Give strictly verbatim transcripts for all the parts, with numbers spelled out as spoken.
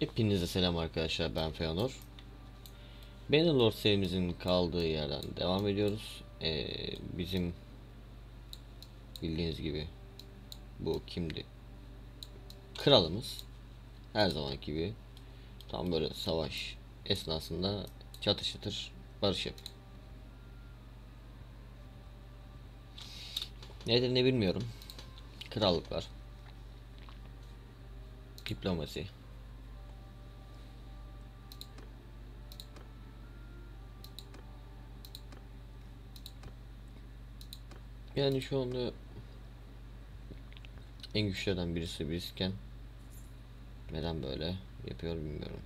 Hepinize selam arkadaşlar, ben Feanor. Bannerlord serimizin kaldığı yerden devam ediyoruz. Ee, bizim bildiğiniz gibi bu kimdi? Kralımız her zaman gibi tam böyle savaş esnasında çatır çatır barış yapıyor. Nedir ne bilmiyorum. Krallıklar, diplomasi. Yani şu anda en güçlerden birisi bizken neden böyle yapıyor bilmiyorum.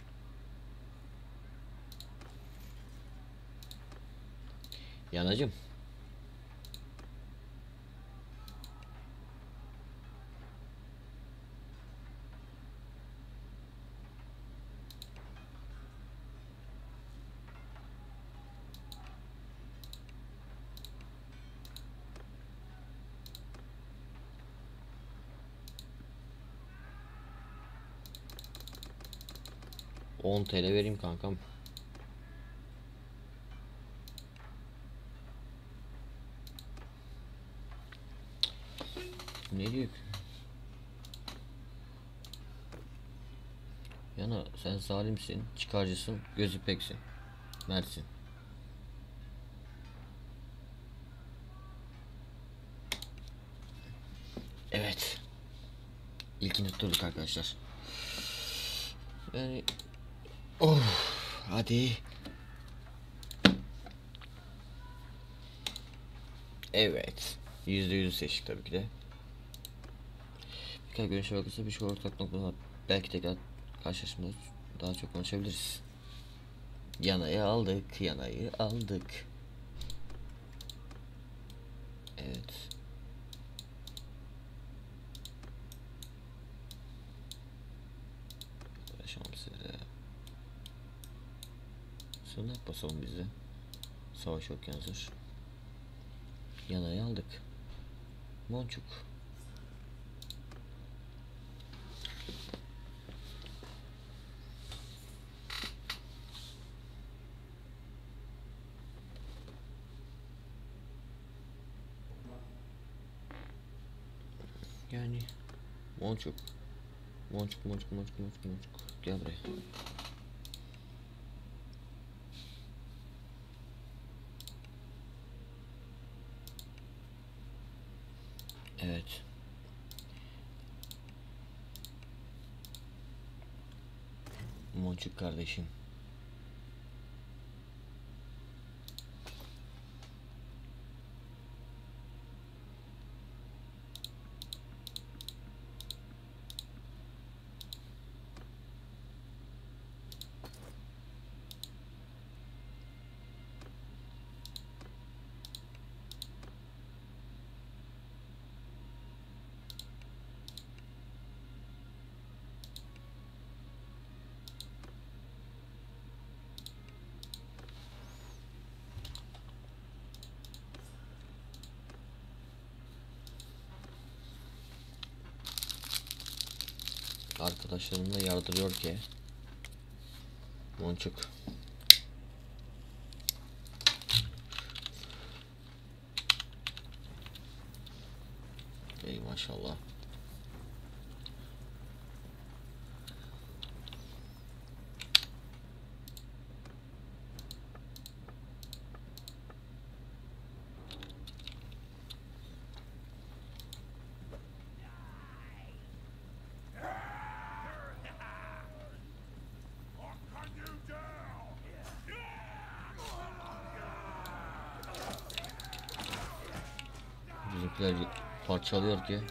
Yanacım. on T L vereyim kankam. Ne diyor ki? Yana sen zalimsin, çıkarcısın, gözü peksin, mertsin. Evet. İlkini tutturduk arkadaşlar. Yani oh, hadi. Evet. Yüzde yüzü seçtik tabii ki de. Birkaç görünüşe bakırsa bir şey ortak nokta var. Belki tekrar karşılaşmada daha çok konuşabiliriz. Yanayı aldık. Yanayı aldık. Evet. Uğraşalım size. Sığınak basalım bize. Savaş yokken hazır. Yanayı aldık. Moncuk. Yani Moncuk. Moncuk, moncuk, moncuk, moncuk, moncuk. Gel buraya. Evet. Moncuk kardeşim. Arkadaşlarımla yardırıyor ki Moncuk. Ey maşallah. Bizimkiler parçalıyor ki.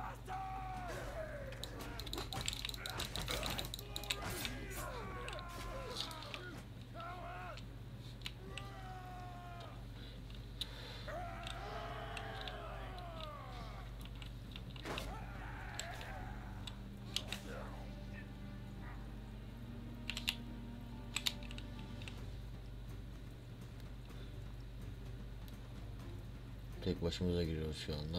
Tek başımıza giriyoruz şu anda.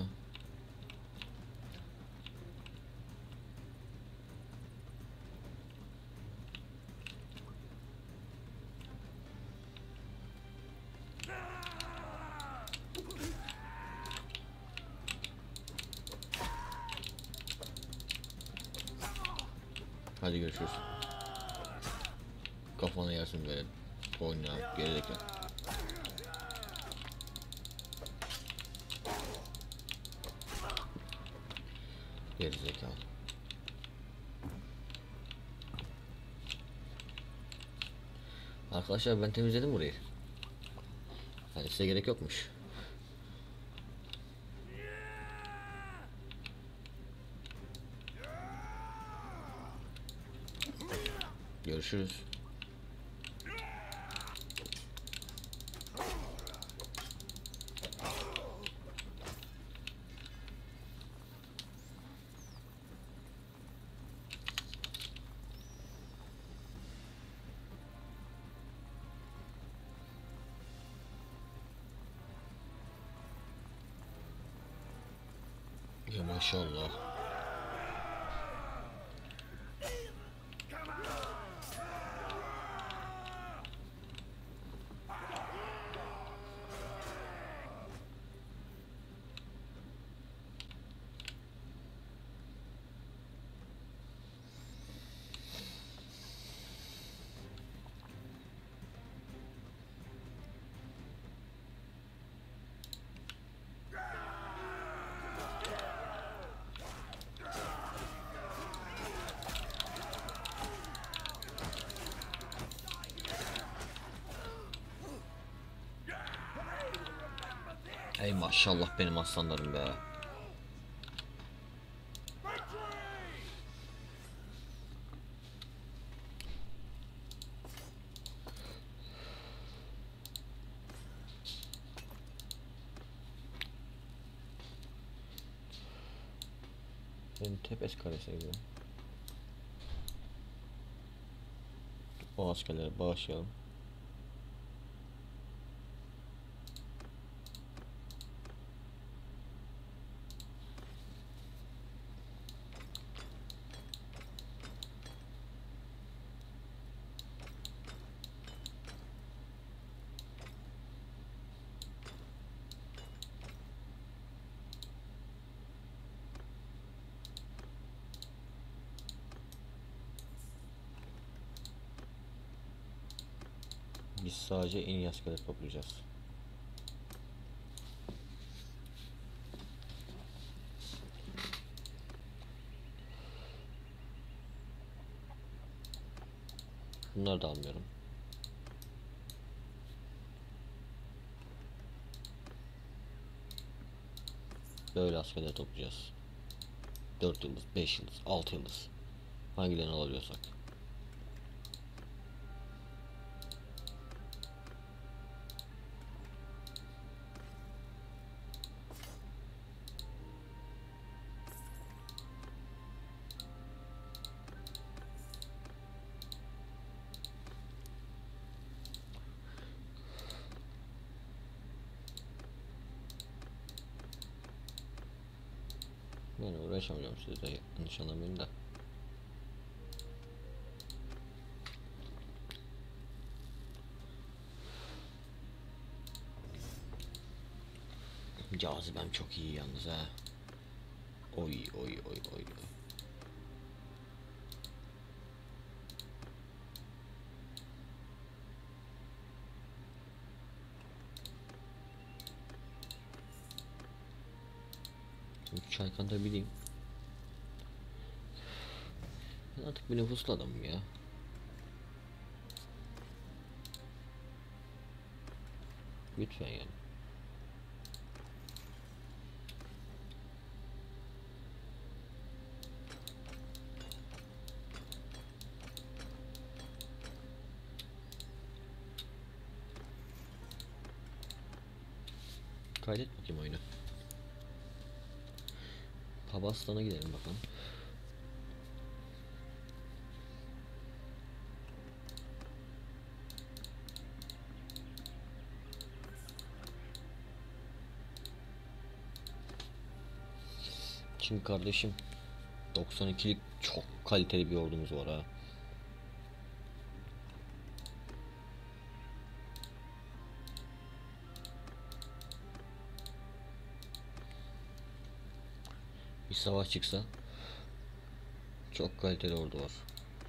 Hadi görüşürüz. Kafana yersin böyle. Oyna gerideki. Gerizekalı. Arkadaşlar ben temizledim burayı. Yani size gerek yokmuş. Görüşürüz. Ya maşallah. Ey maşallah benim aslanlarım be. Benim tepes karesiydi. O askerleri bağışlayalım. Biz sadece en iyi askerleri toplayacağız. Bunları da almıyorum. Böyle askerleri toplayacağız. dört yıldız, beş yıldız, altı yıldız. Hangilerini alabiliyorsak. Yani uğraşamayacağım size, yanlış anlamayın da. Cazibem çok iyi yalnız ha. Oy oy oy oy. Çaykanta bileyim. Ben artık bir nüfuslu adamım ya. Lütfen yani. Kaydet bakayım oyunu. Pabastan'a gidelim bakalım. Şimdi kardeşim doksan ikilik çok kaliteli bir ordumuz var ha. Bir savaş çıksa çok kaliteli ordu var.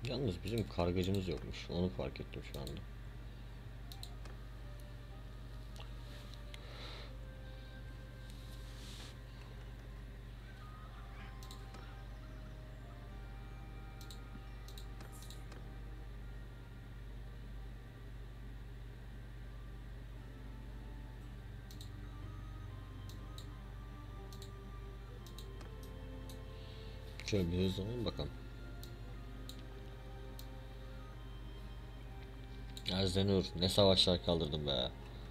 Yalnız bizim kargacımız yokmuş. Onu fark ettim şu anda. Şöyle bir hızlanalım bakalım. Erzenur ne savaşlar kaldırdım be.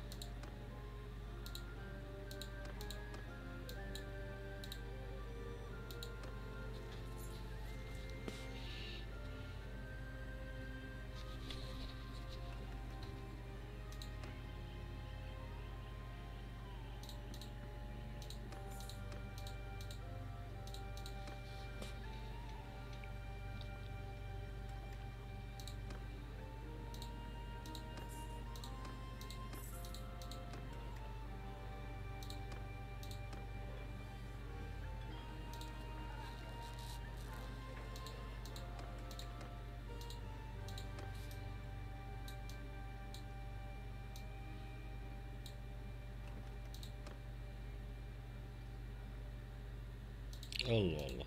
Allah Allah.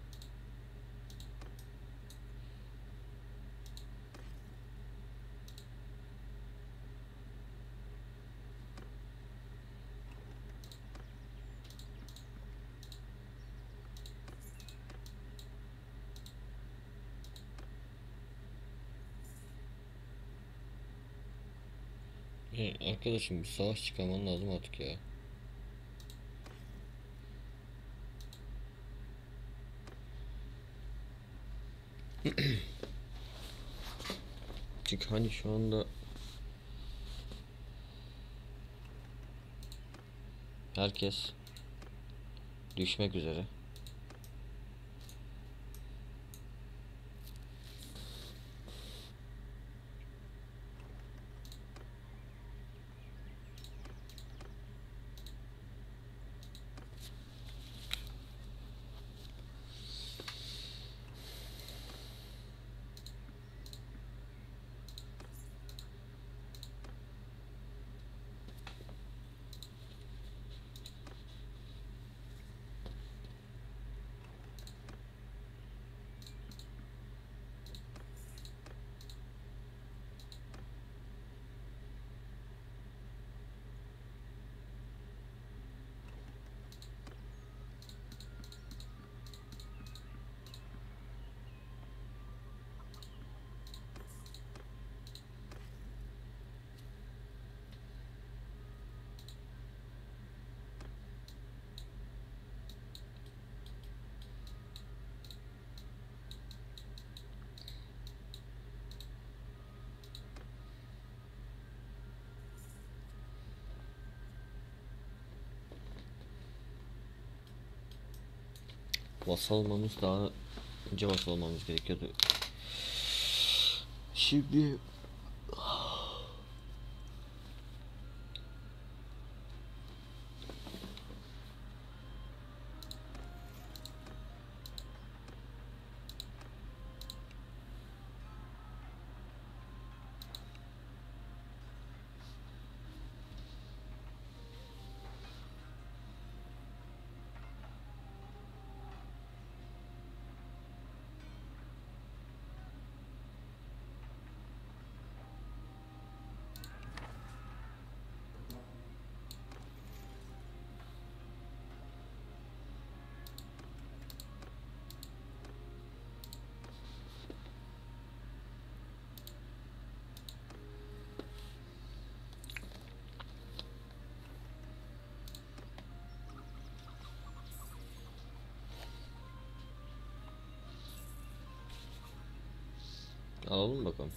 Ya arkadaşım bir savaş çıkarman lazım artık ya. Çünkü hani şu anda herkes düşmek üzere. Vasal olmamız daha önce vasal olmamız gerekiyordu. Şimdi alalım bakalım.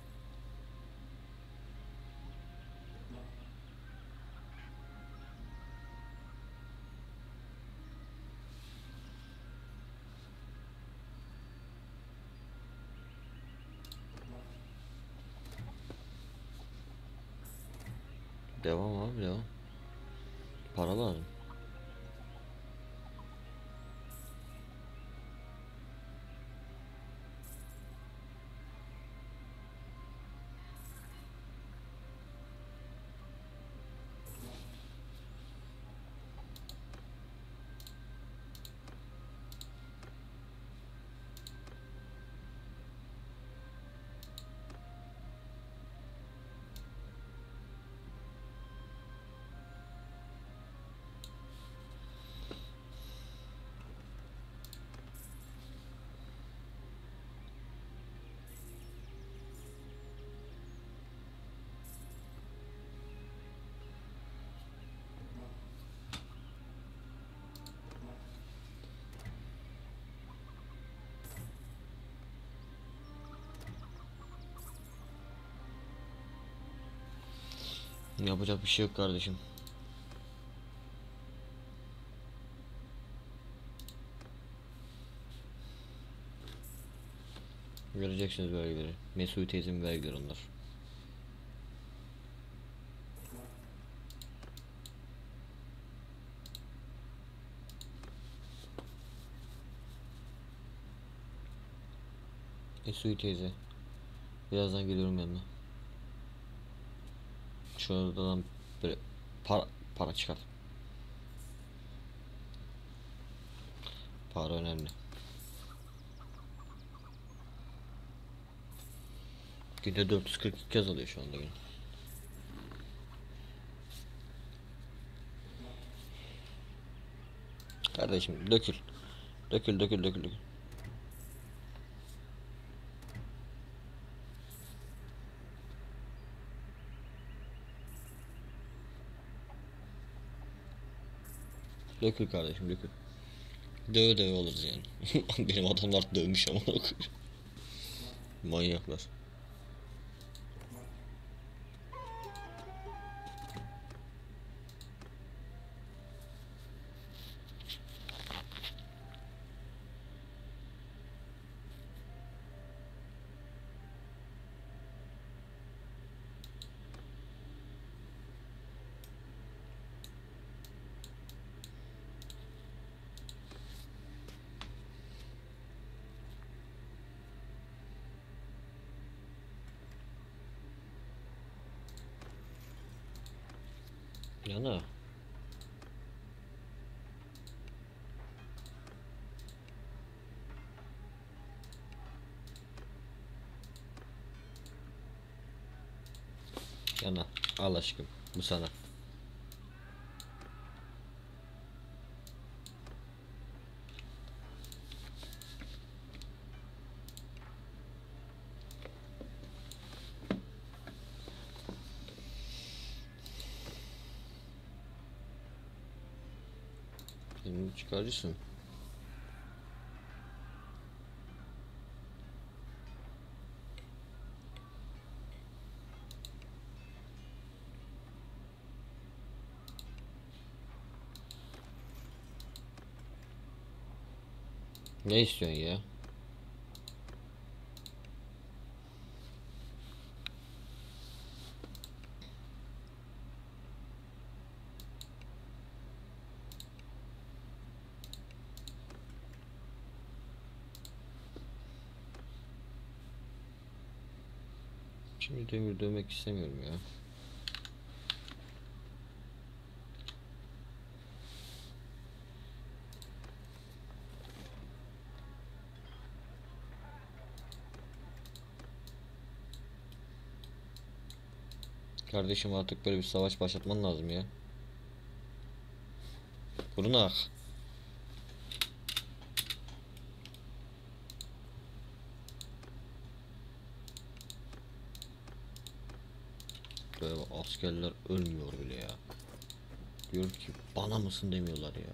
Devam abi, devam. Para lazım. Yapacak bir şey yok kardeşim. Göreceksiniz vergileri. Mesut teyzemin vergileri onlar. Mesut teyze. Birazdan geliyorum yanına. Şuradan böyle para, para çıkar. Para önemli. Günde dört yüz kırk iki kez alıyor şu anda gün. Kardeşim dökül. Dökül dökül dökül dökül. Dökül kardeşim dökül. Döve döve oluruz yani. Benim adamlar dövmüş ama manyaklar. Yana. Yana. Al aşkım. Bu sana. Şimdi çıkarırsın. Ne istiyorsun ya? Şimdi demir dövmek istemiyorum ya. Kardeşim artık böyle bir savaş başlatman lazım ya. Burunak. Böyle askerler ölmüyor bile ya. Diyor ki bana mısın demiyorlar ya.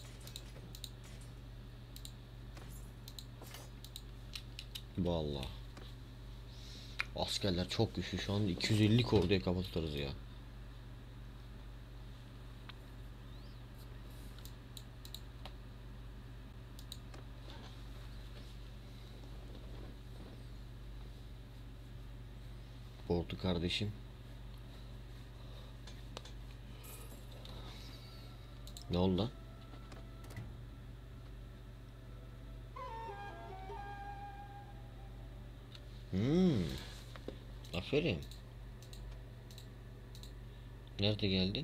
Vallahi. Askerler çok güçlü şu an iki yüz elli orduya kapatırız ya. Ordu kardeşim. Ne oldu lan? Hmm. Aferin. Nerede geldi?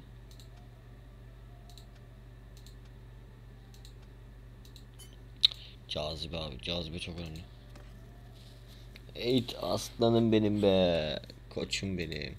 Cazibe abi. Cazibe çok önemli. Eğit aslanım benim be. Koçum benim.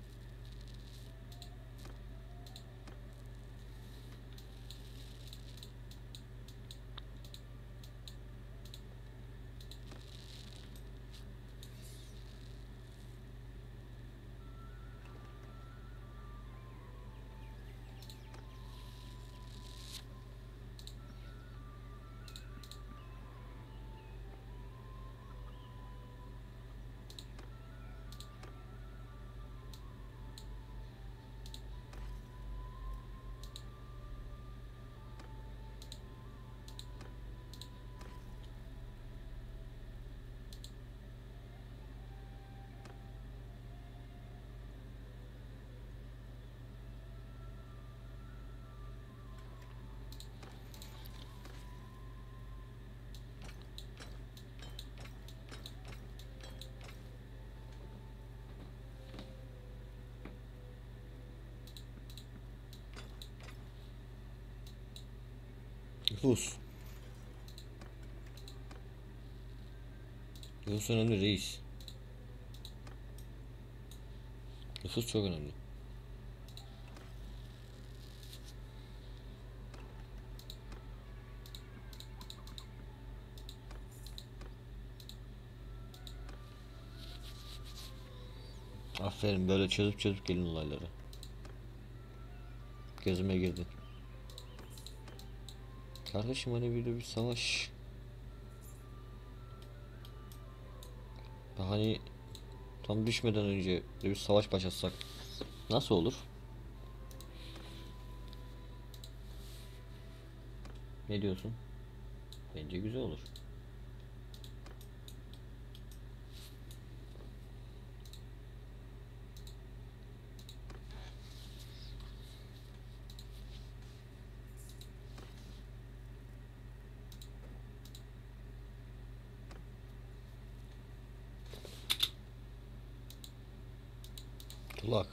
Nüfus. Nüfus önemli reis. Nüfus çok önemli. Aferin, böyle çözüp çözüp gelin olayları. Gözüme girdi. Kardeşim hani bir de bir savaş. Hani tam düşmeden önce bir savaş başlatsak nasıl olur? Ne diyorsun? Bence güzel olur. Tulak.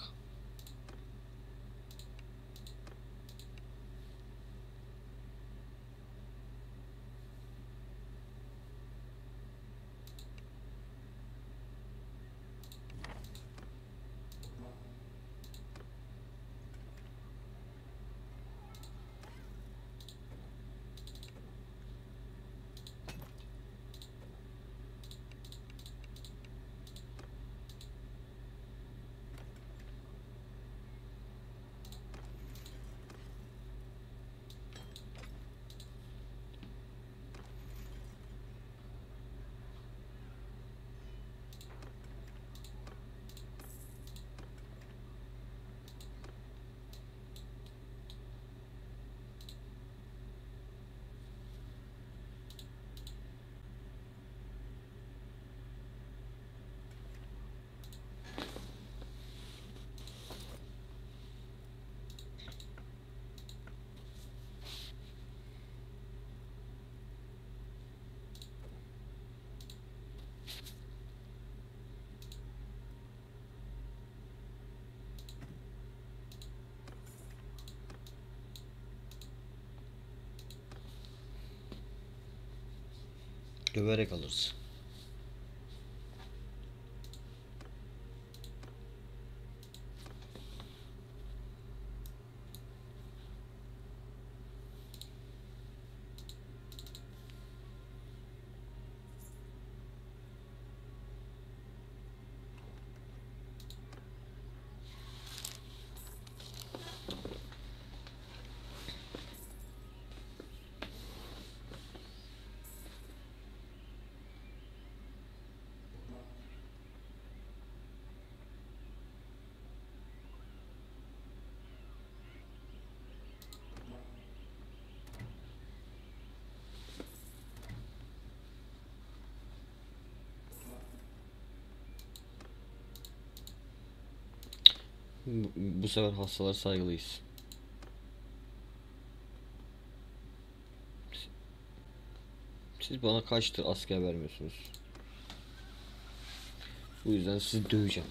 Döverek alırız. Bu, bu sefer hastalara saygılıyız. Siz bana kaçtır asker vermiyorsunuz. Bu yüzden sizi döveceğim.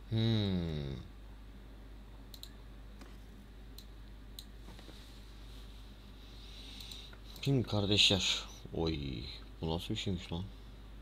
Hmm. Şimdi kardeşler. Oy. Bu nasıl bir şeymiş lan?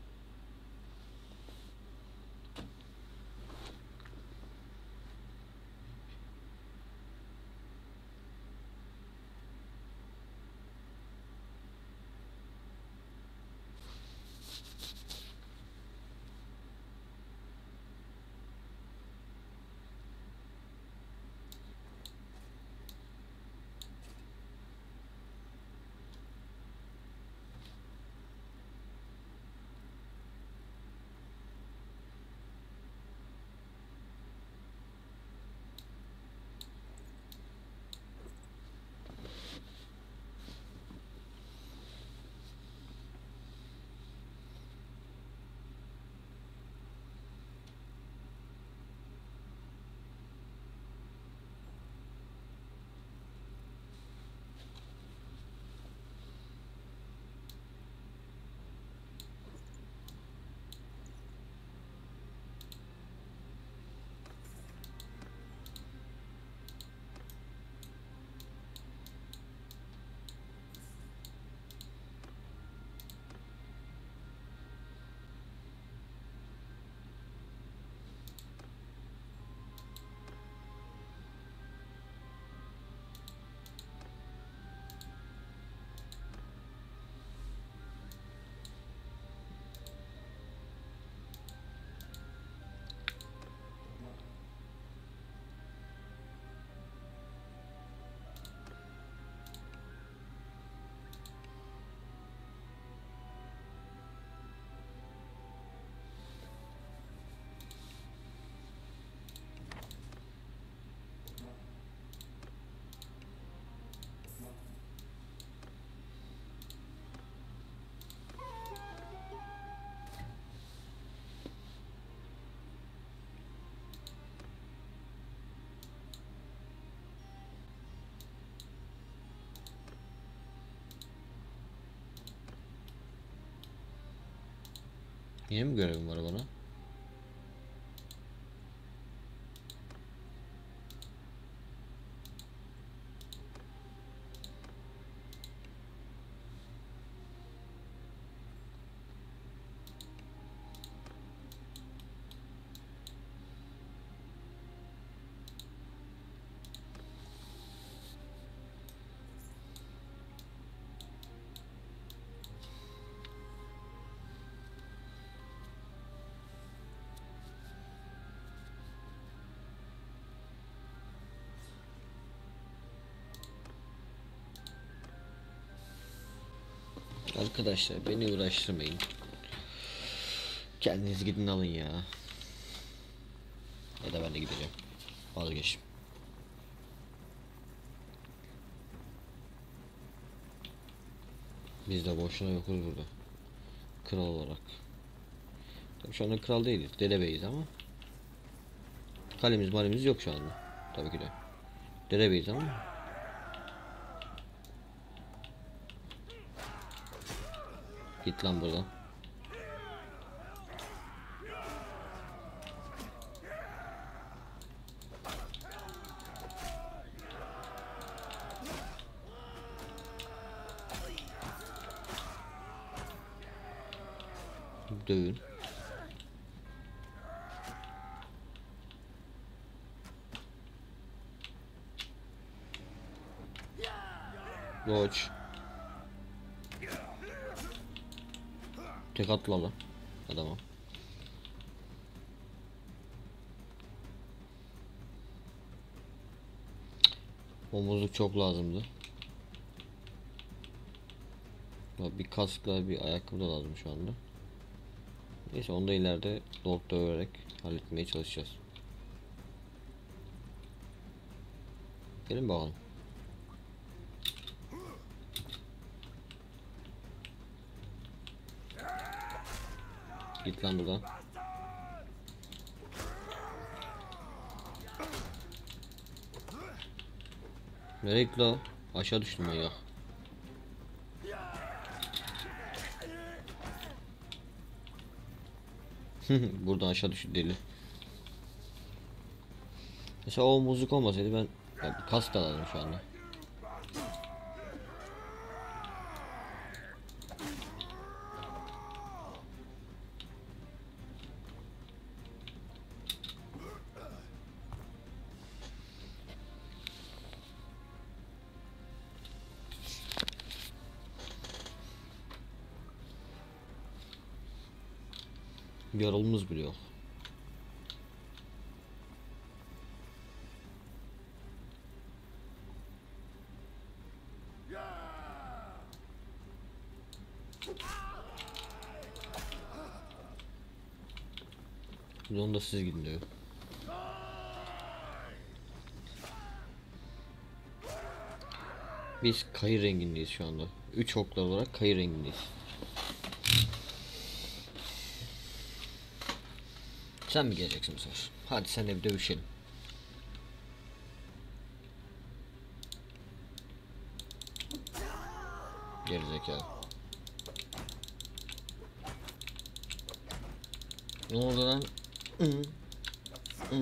Yine mi görevim var bana? Arkadaşlar beni uğraştırmayın. Kendiniz gidin alın ya. Ya da ben de gideceğim. Vazgeçtim. Biz de boşuna yokuz burada. Kral olarak. Tabii şu anda kral değiliz. Dedebeyiz ama. Kalemiz malemiz yok şu anda. Tabii ki de. Dedebeyiz ama. Git lan buradan. Dövün. Koç. Tek atla lan adama. Omuzluk çok lazımdı. Bir kaskla bir ayakkabı da lazım şu anda. Neyse onu da ileride lord döverek halletmeye çalışacağız. Gelin bakalım. Git lan buradan. Nereye gitti lan? Aşağı düştüm ben ya. Buradan aşağı düştü deli. Mesela o müzik olmasaydı ben ya bir kask da alırdım şu anda. Yaralımız bile yok. Biz onu da siz gidin diyor. Biz kayı rengindeyiz şu anda. Üç oklar olarak kayı rengindeyiz. Sen mi geleceksin bu sefer? Hadi sen de bir dövüşelim. Gerizekalı. Ne oldu lan? Hı. Hı.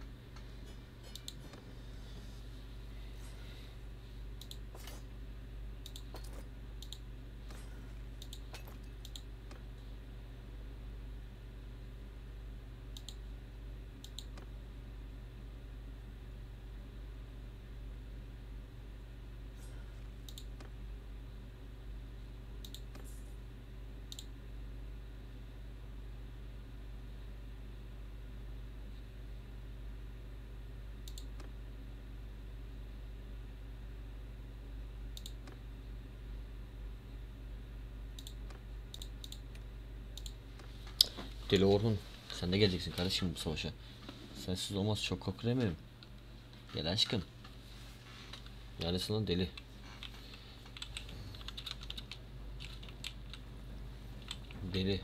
Deli Orhun, sen de geleceksin kardeşim bu savaşa. Sensiz olmaz, çok korku emirim. Gel aşkım. Neredesin lan deli? Deli.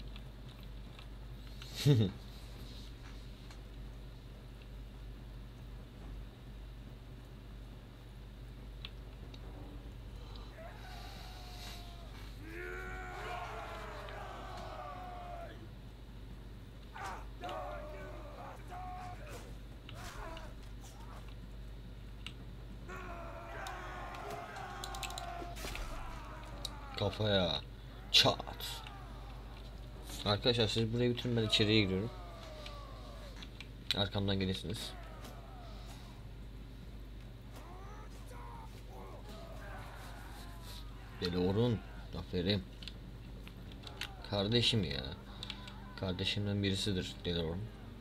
Kafaya çat. Arkadaşlar siz burayı bitirin, ben içeriye giriyorum. Arkamdan gelirsiniz. Deli Orhun, aferin. Kardeşim ya. Kardeşimden birisidir Deli Orhun.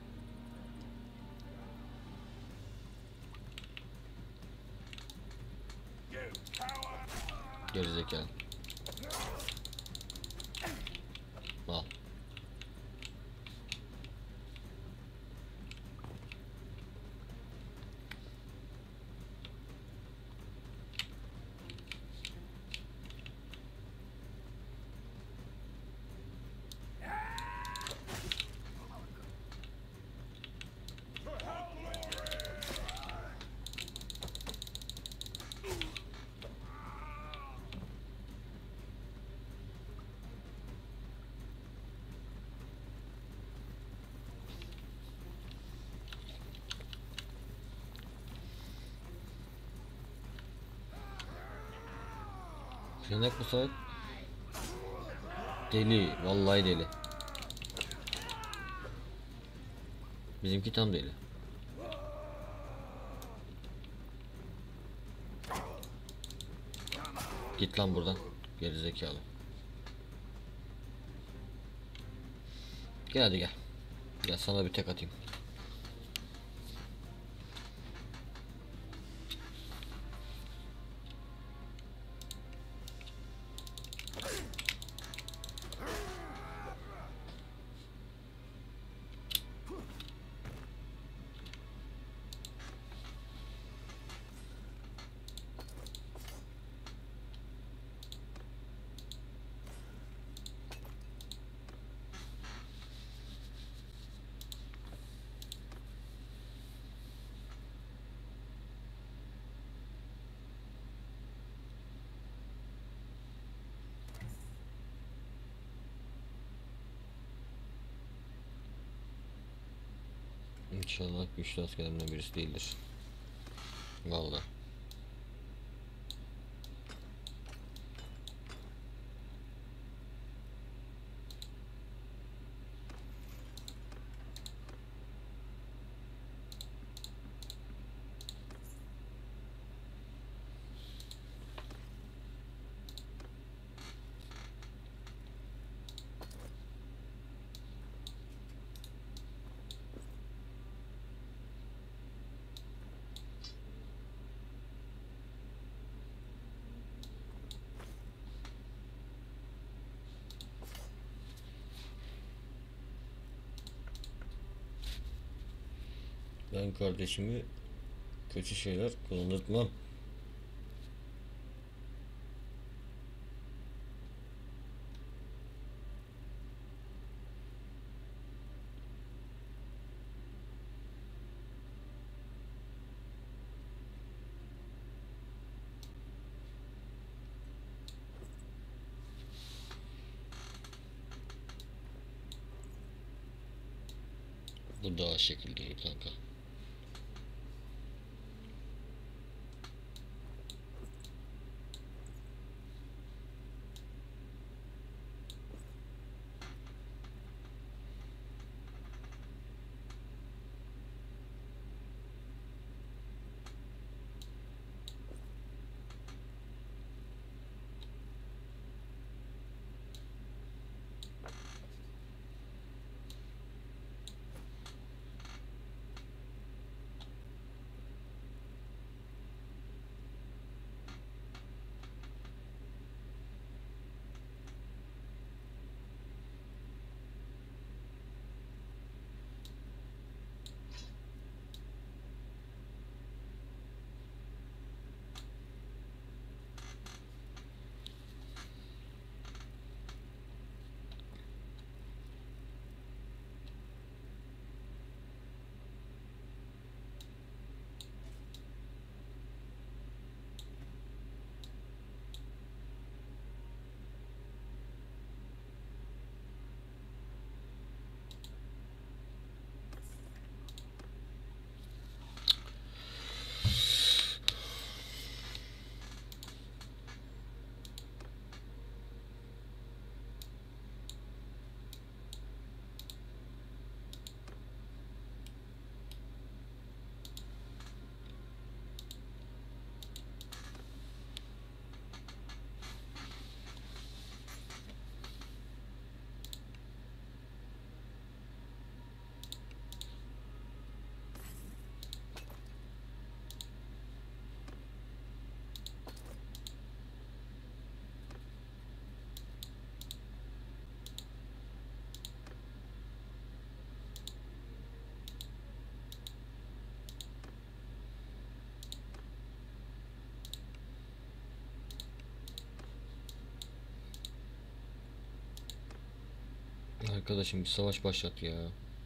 Gerizekalı. Al. Yenek bu saat. Deli, vallahi deli. Bizimki tam deli. Git lan buradan, gerizekalı. Gel hadi gel. Gel sana bir tek atayım. İnşallah güçlü askerlerimden birisi değildir. Vallahi. Ben kardeşimi kötü şeyler kullanırtmam. Bu daha şekil değil kanka. Arkadaşım bir savaş başlat ya.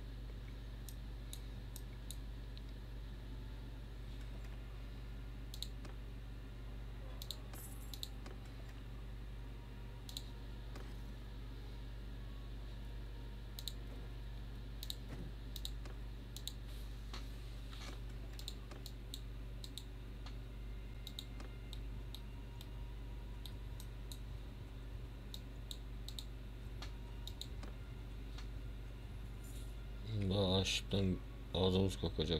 Daha açlıktan ağzımız kokacak.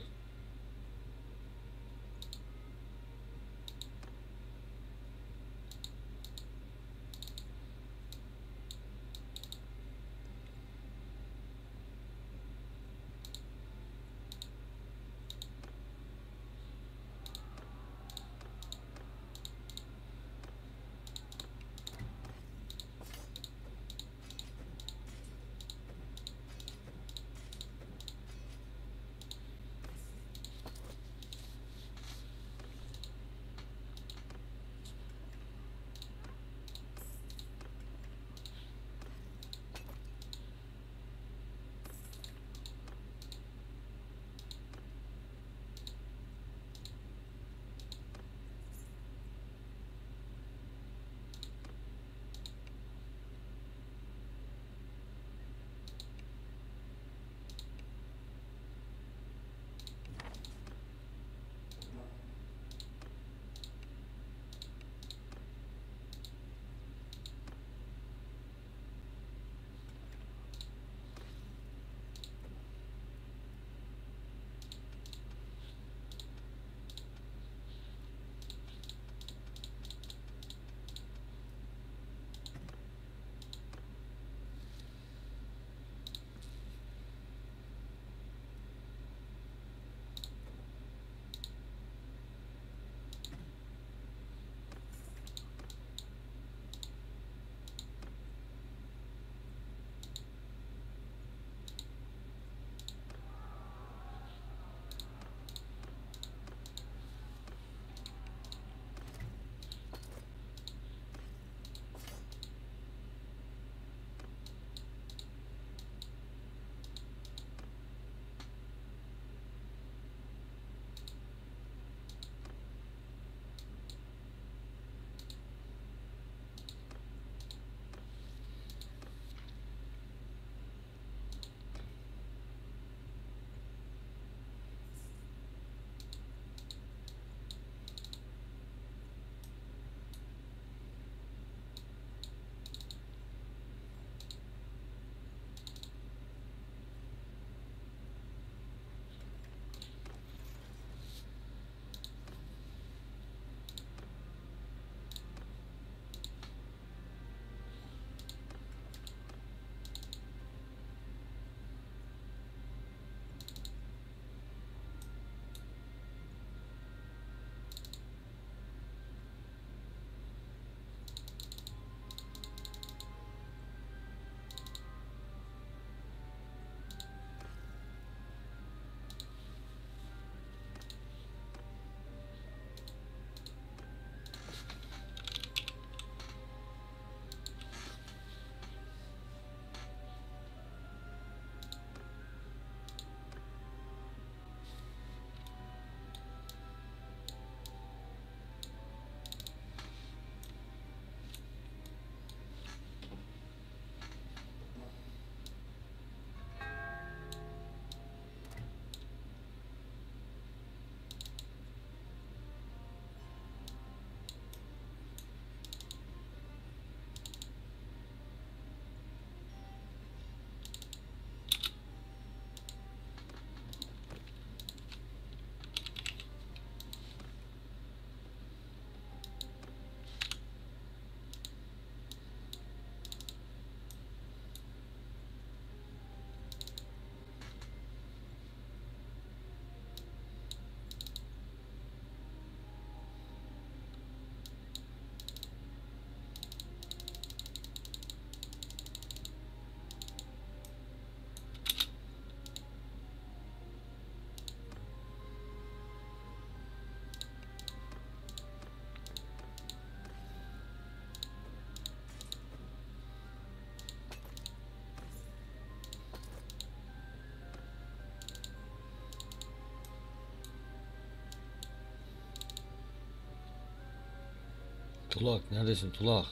Tulak neredesin Tulak?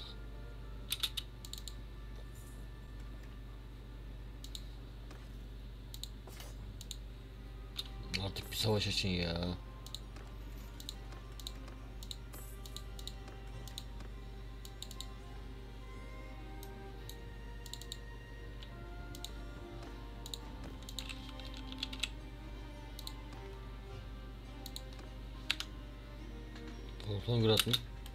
Artık bir savaş açın ya. Volkangrad mı?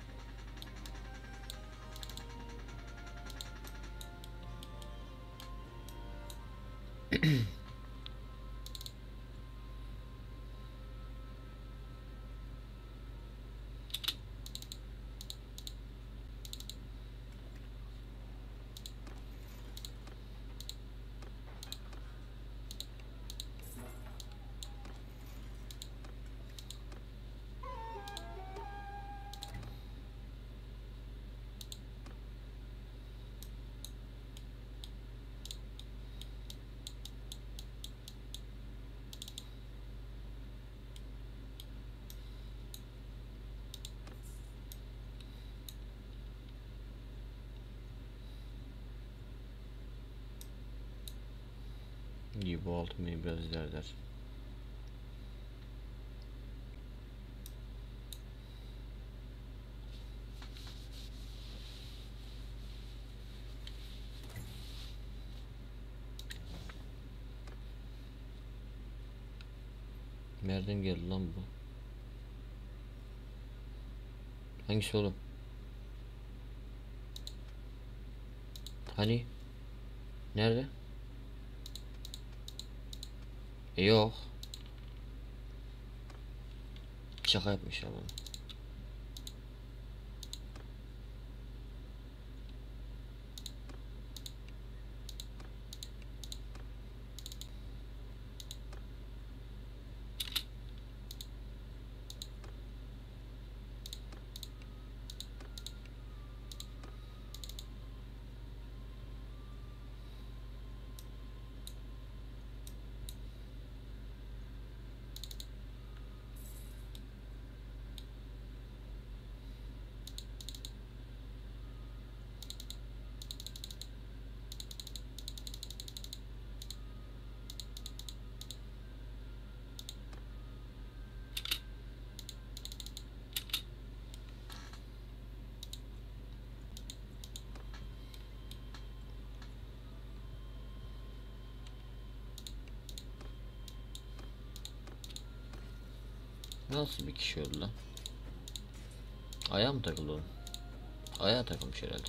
İyi, bu altı beni biraz ilerler. Nereden geldi lan bu? Hangisi oğlum? Hani? Nerede? E yok. Şaka yapmış ama. Nasıl bir kişi öldü lan? Ayağa mı takıldı oğlum? Ayağa takılmış herhalde.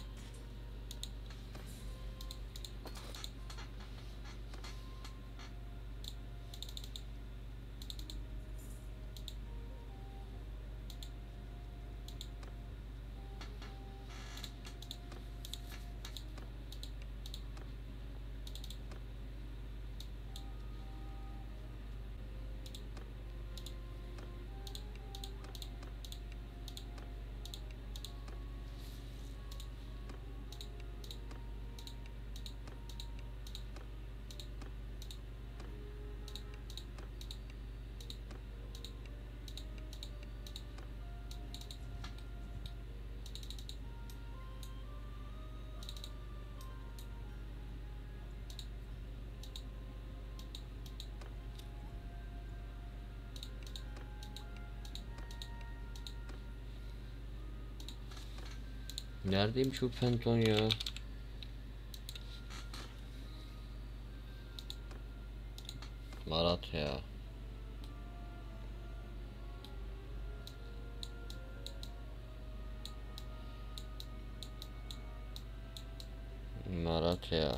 Neredeymiş bu Penton ya? Malatya. Malatya.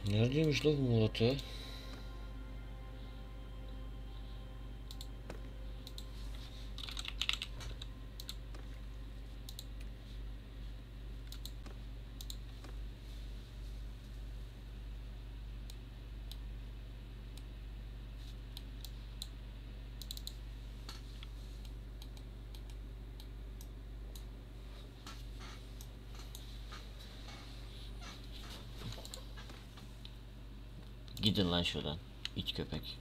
Neredeymiş la bu Murat ya? Gidin lan şuradan. İç köpek.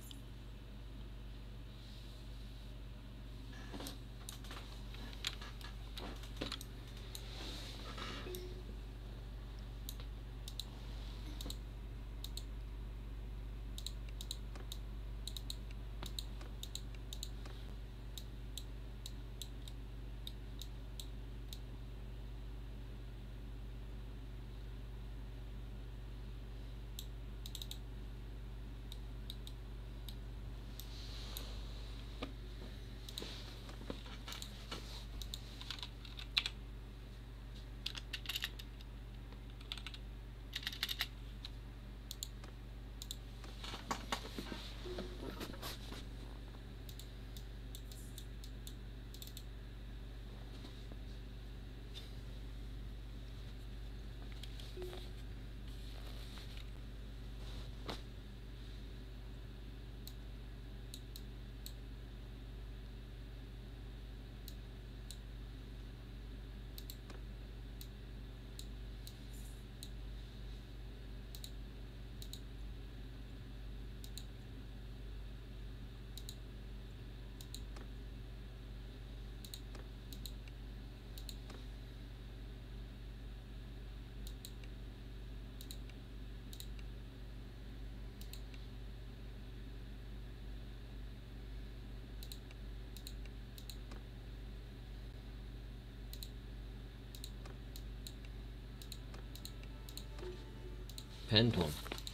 Penton.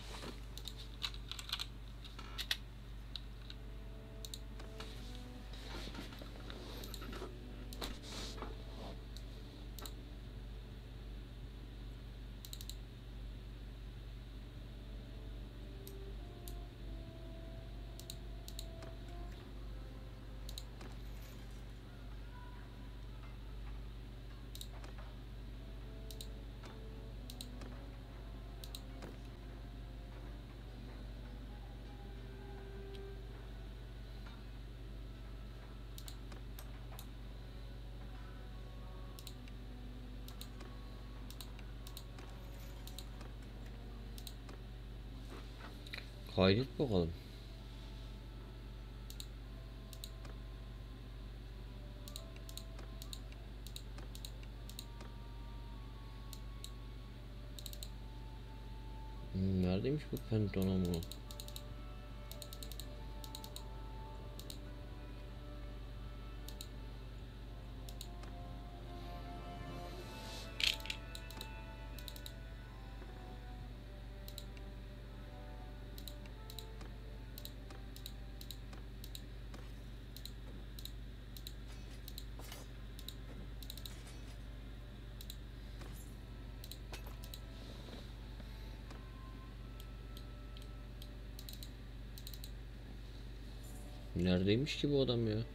Kaydet bakalım. Hmm, neredeymiş bu Penton ama? Neredeymiş ki bu adam ya?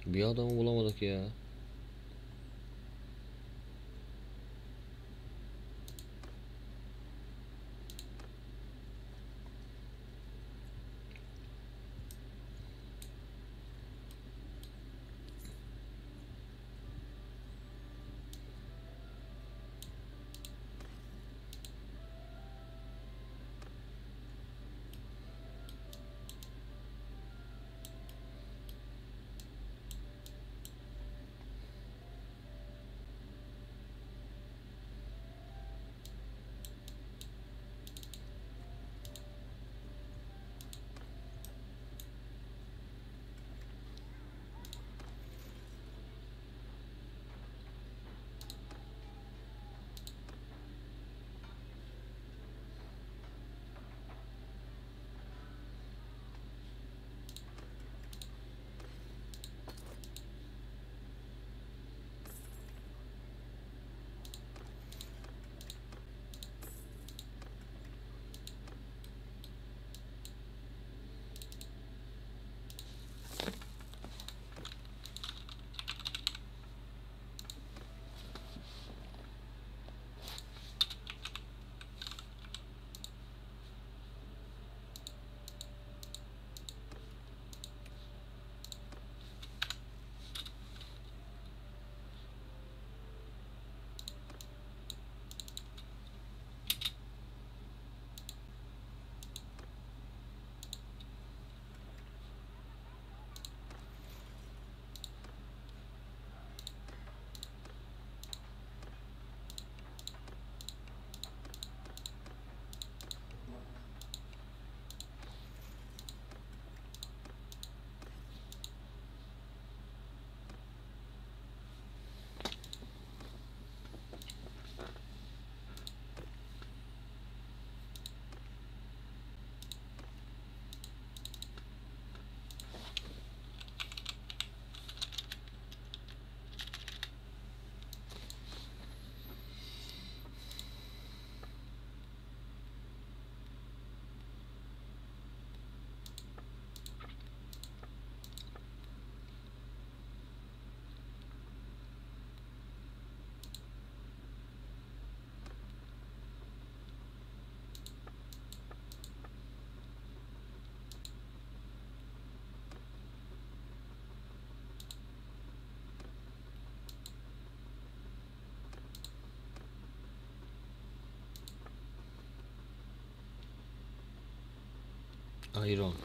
Bir adamı bulamadık ya. Iron.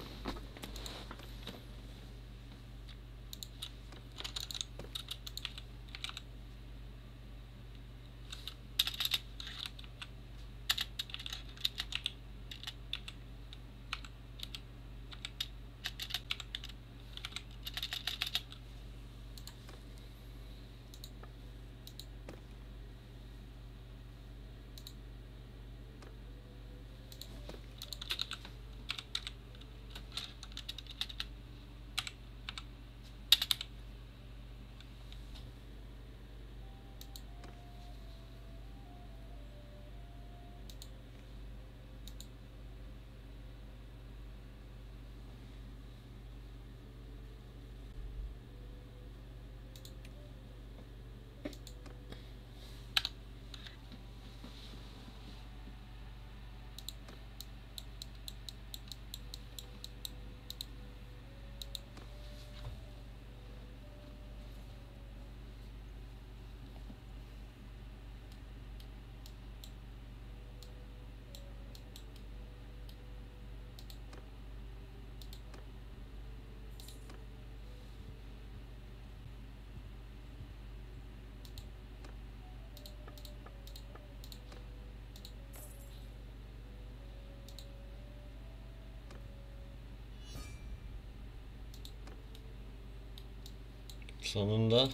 Sonunda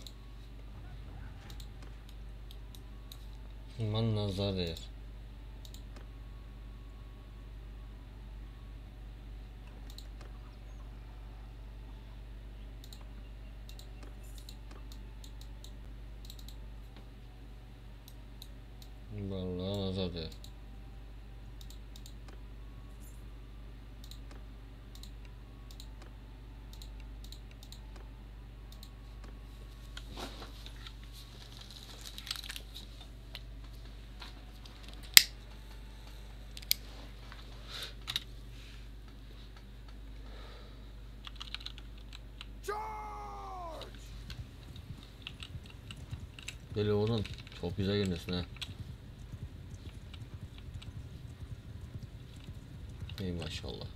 aman nazar değer. Vallahi nazar değer. Deli oğlum. Çok güzel görünüyorsun ha. İyi maşallah.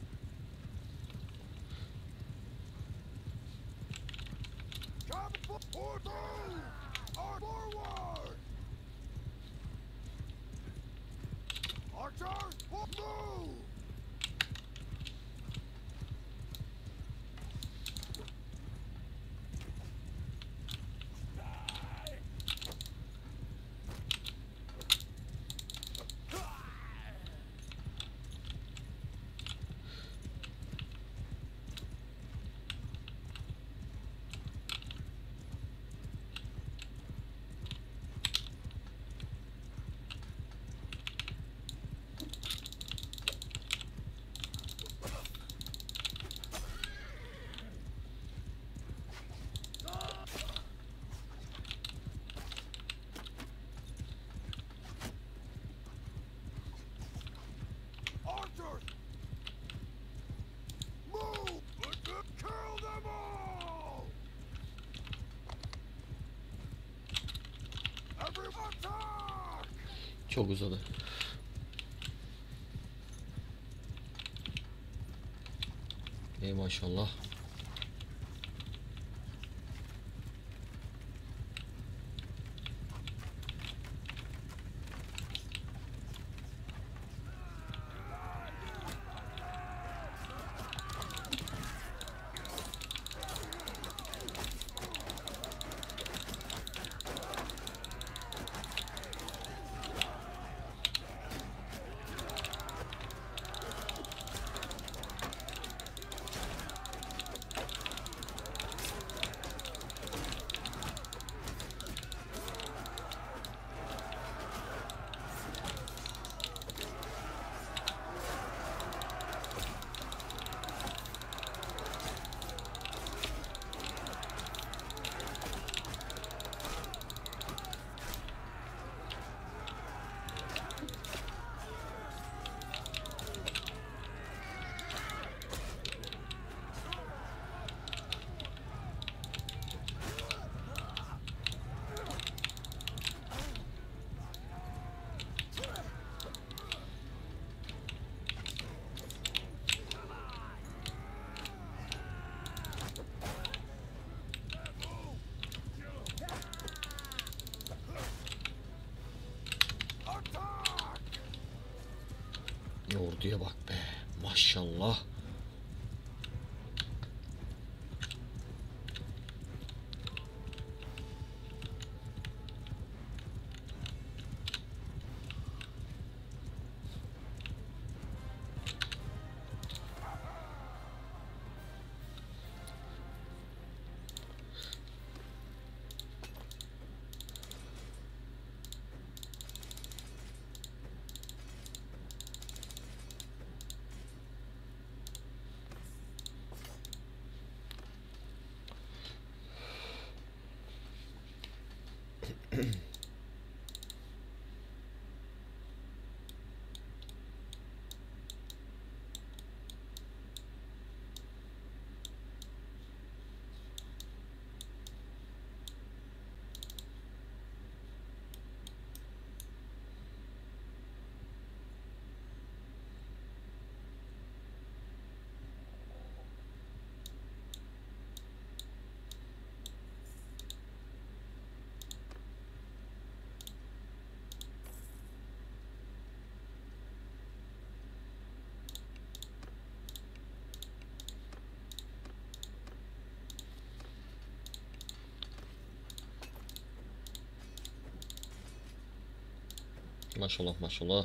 Çok uzadı. İyi maşallah. Orduya bak be. Maşallah. Maşallah maşallah.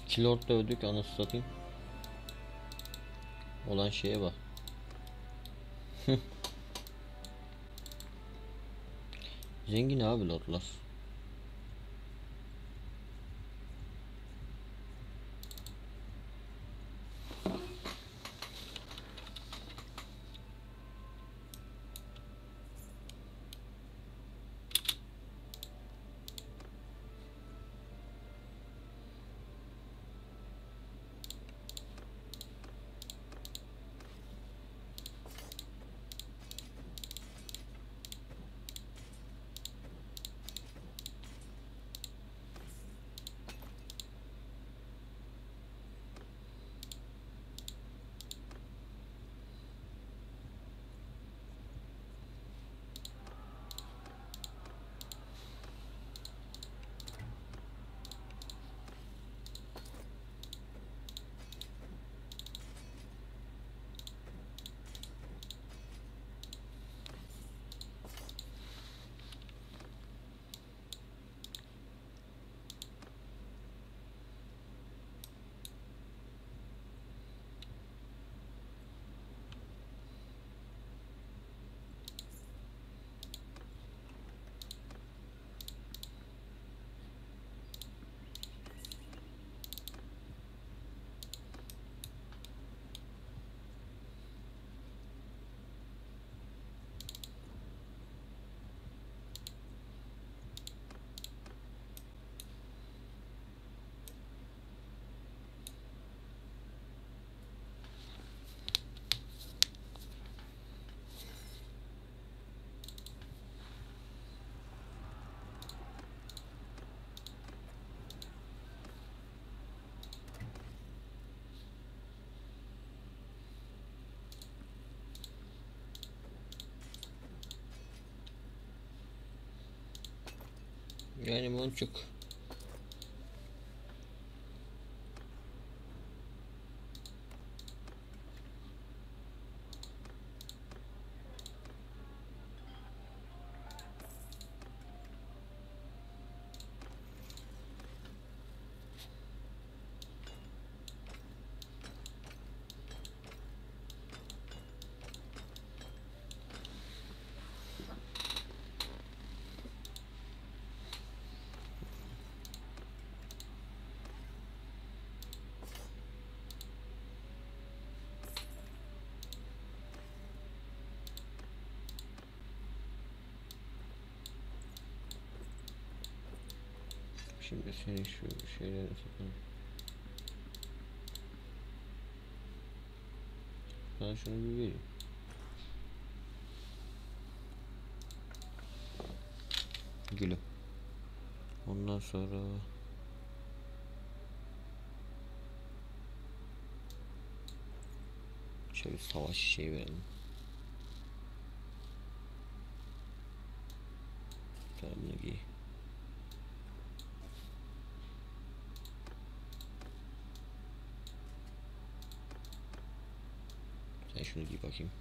İki lord dövdük anasını satayım. Olan şeye bak. Zengin abi lordlar. Yani Moncuk. Şimdi senin şu şeyleri satalım. Ben şunu bir vereyim. Gülüm. Ondan sonra şöyle bir savaş şey verelim. Tamam bunu giy. Sen şunu giy bakayım.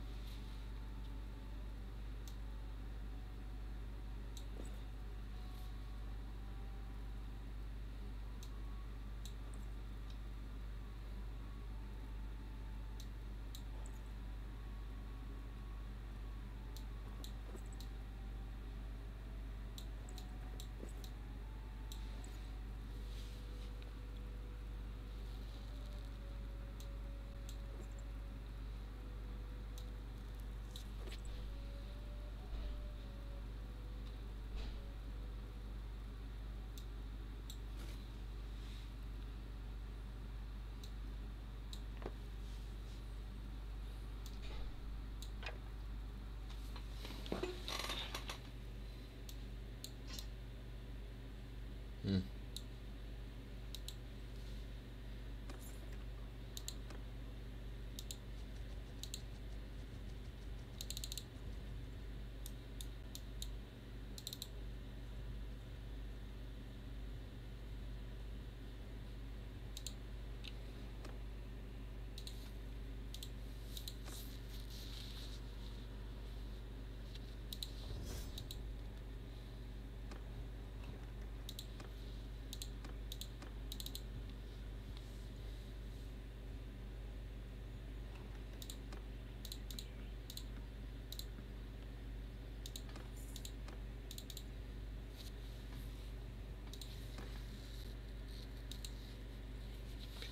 Hı.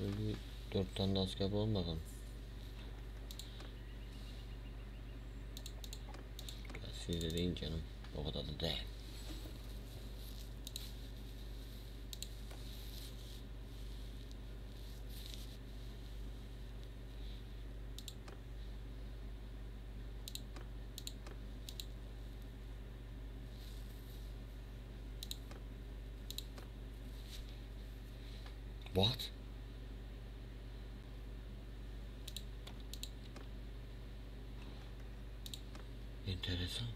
Şöyle bir dört tane de asker yapalım bakalım. Ya siz de deyin canım. O kadar da değil. What? Enteresan.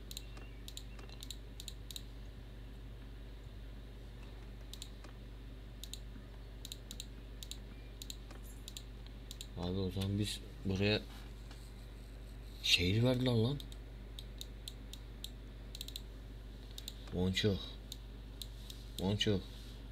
Abi o zaman biz buraya şehir verdiler lan. Monçuk. Monçuk.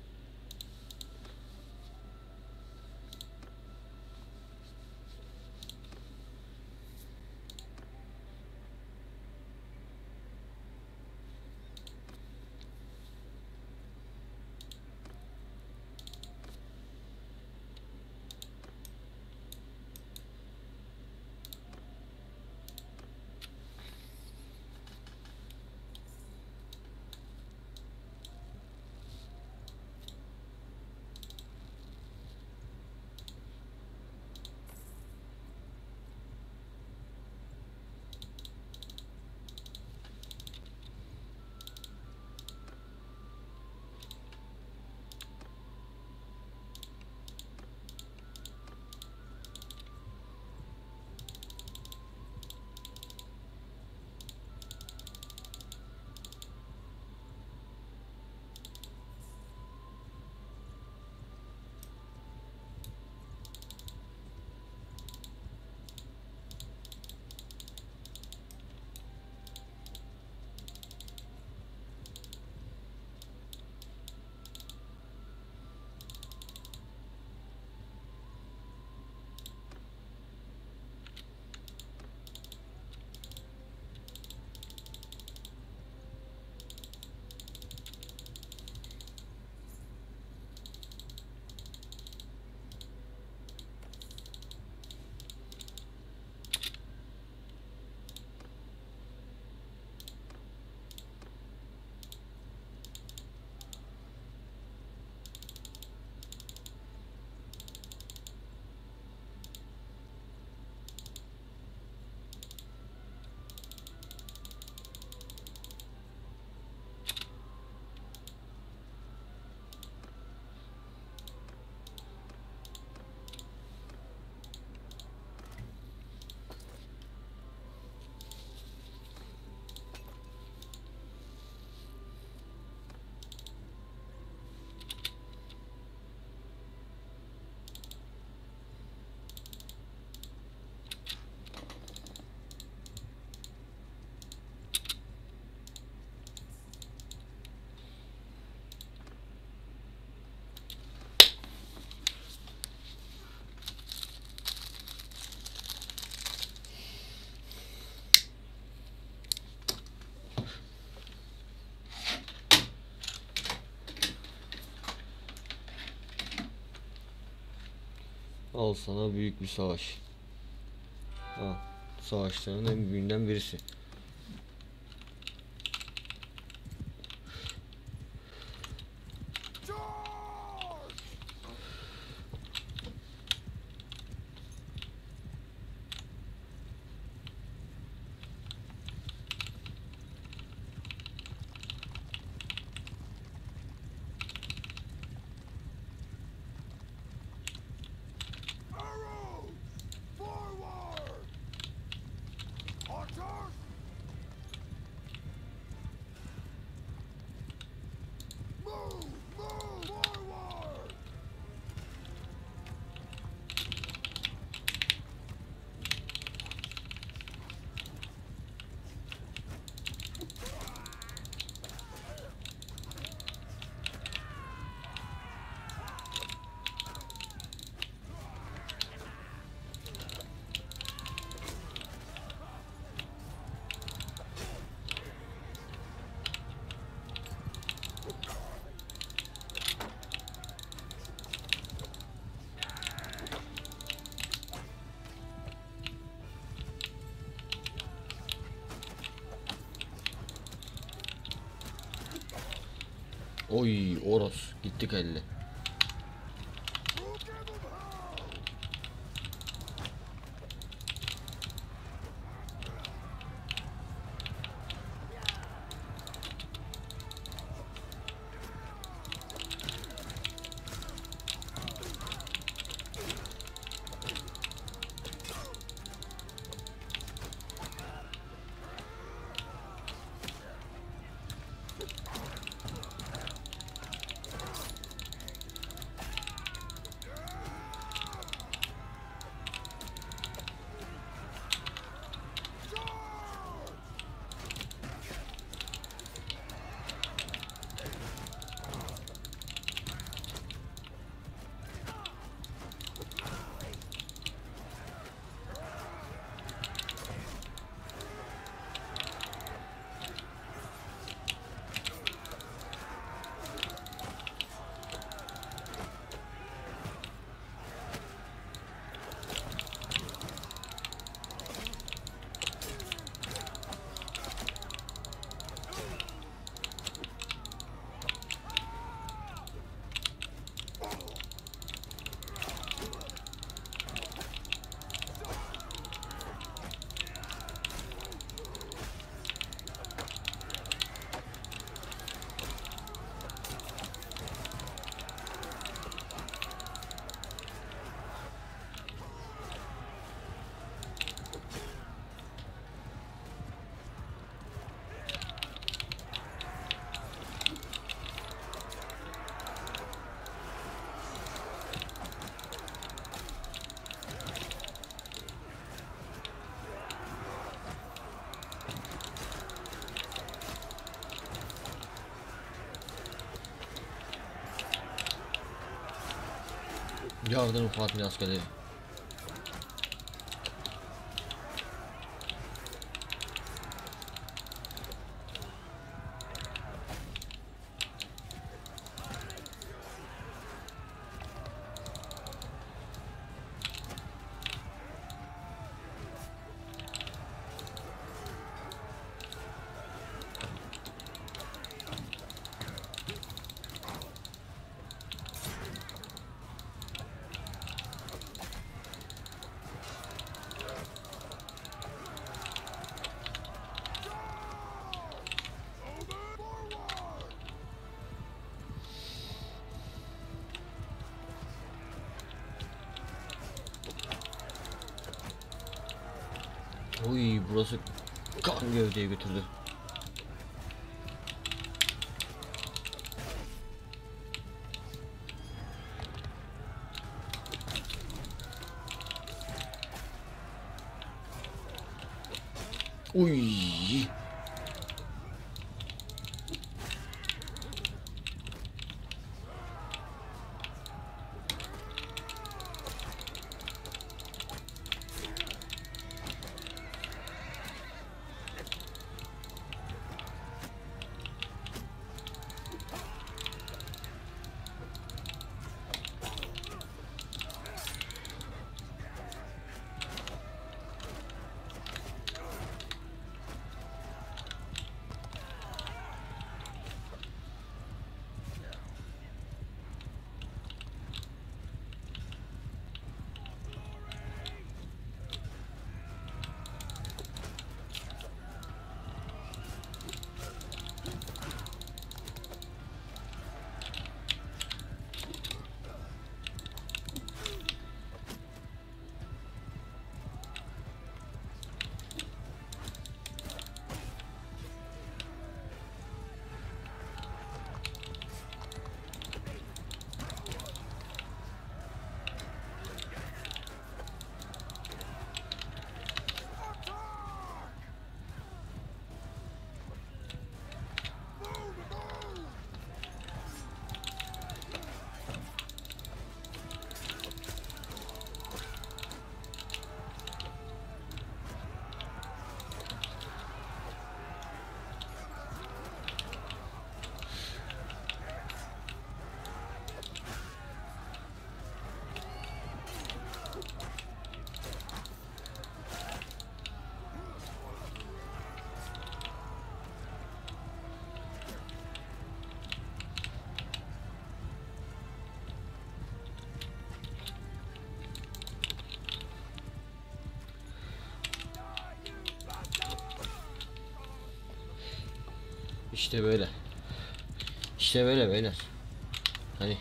Al sana büyük bir savaş. Al. Savaşların en büyüğünden birisi. Arrows! Forward! Archers! Oy Oros gittik elle. Yardım Fatih askerleri. Oy burası kan gövdeye götürdü. Uy. İşte böyle. İşte böyle beyler. Hani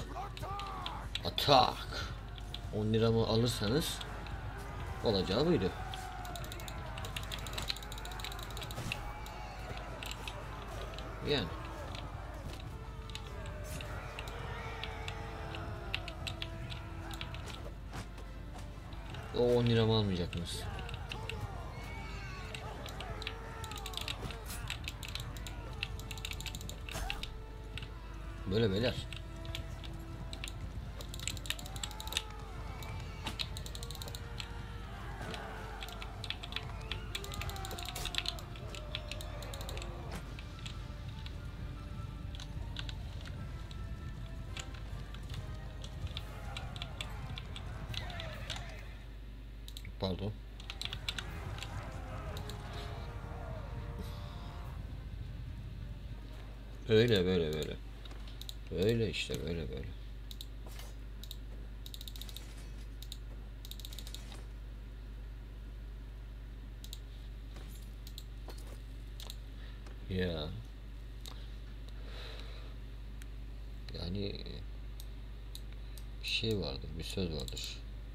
atak. on liramı alırsanız olacağı buydu. Yani. O on liramı almayacaksınız. Böyle beyler. Pardon. Öyle böyle böyle. Öyle işte böyle böyle. Ya. Yani bir şey vardır, bir söz vardır.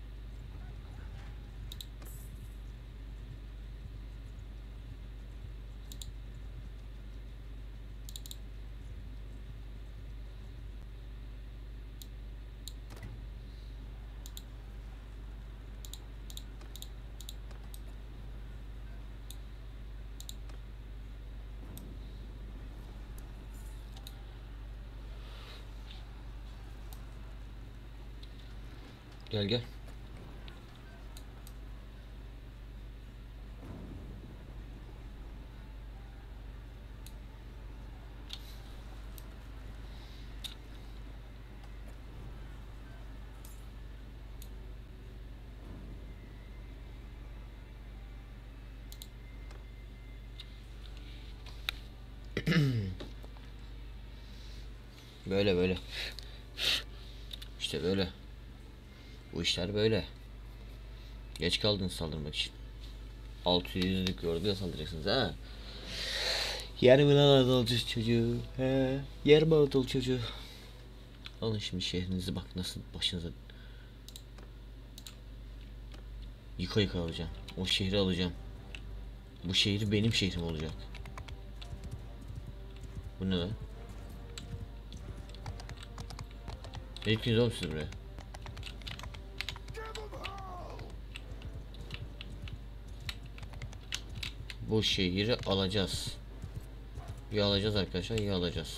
Gel gel. Böyle böyle. İşte böyle. Bu işler böyle. Geç kaldınız saldırmak için. altı yüzlük orduya saldıracaksınız ha. Yer mi lan Anadolu çocuğu? He, yer mi Anadolu çocuğu? Alın şimdi şehrinizi, bak nasıl başınıza. Yıka yıka alacağım. O şehri alacağım. Bu şehir benim şehrim olacak. Bu ne lan? Ne gittiniz oğlum siz buraya? Bu şehri alacağız. Ya alacağız arkadaşlar, ya alacağız.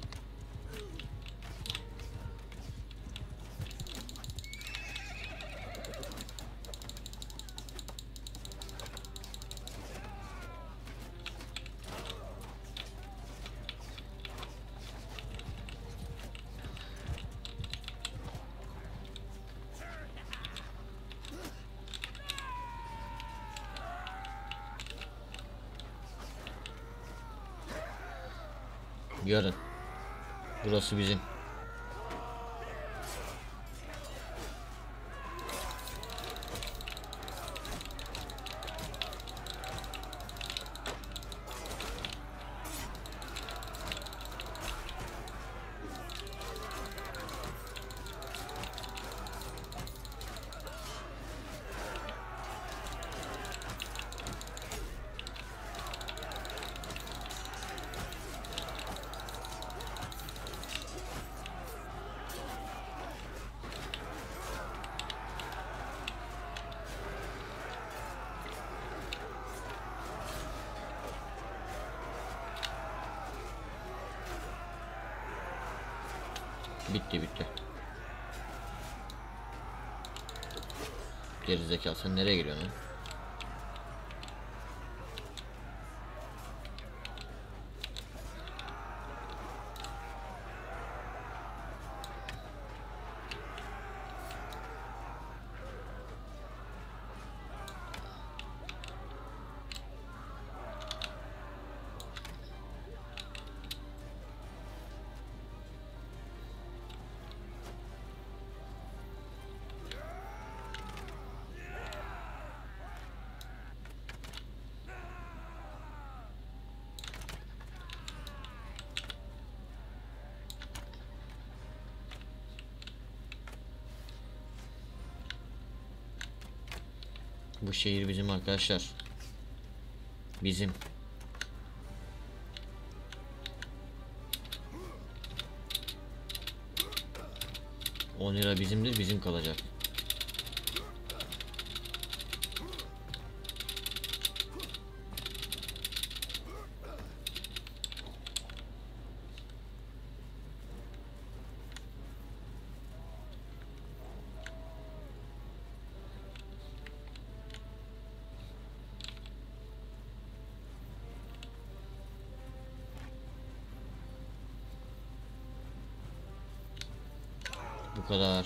Yarın. Burası bizim. Bitti bitti. Geri zekalı, sen nereye giriyorsun lan? Bu şehir bizim arkadaşlar. Bizim. on lira bizimdir, bizim kalacak. Bu kadar.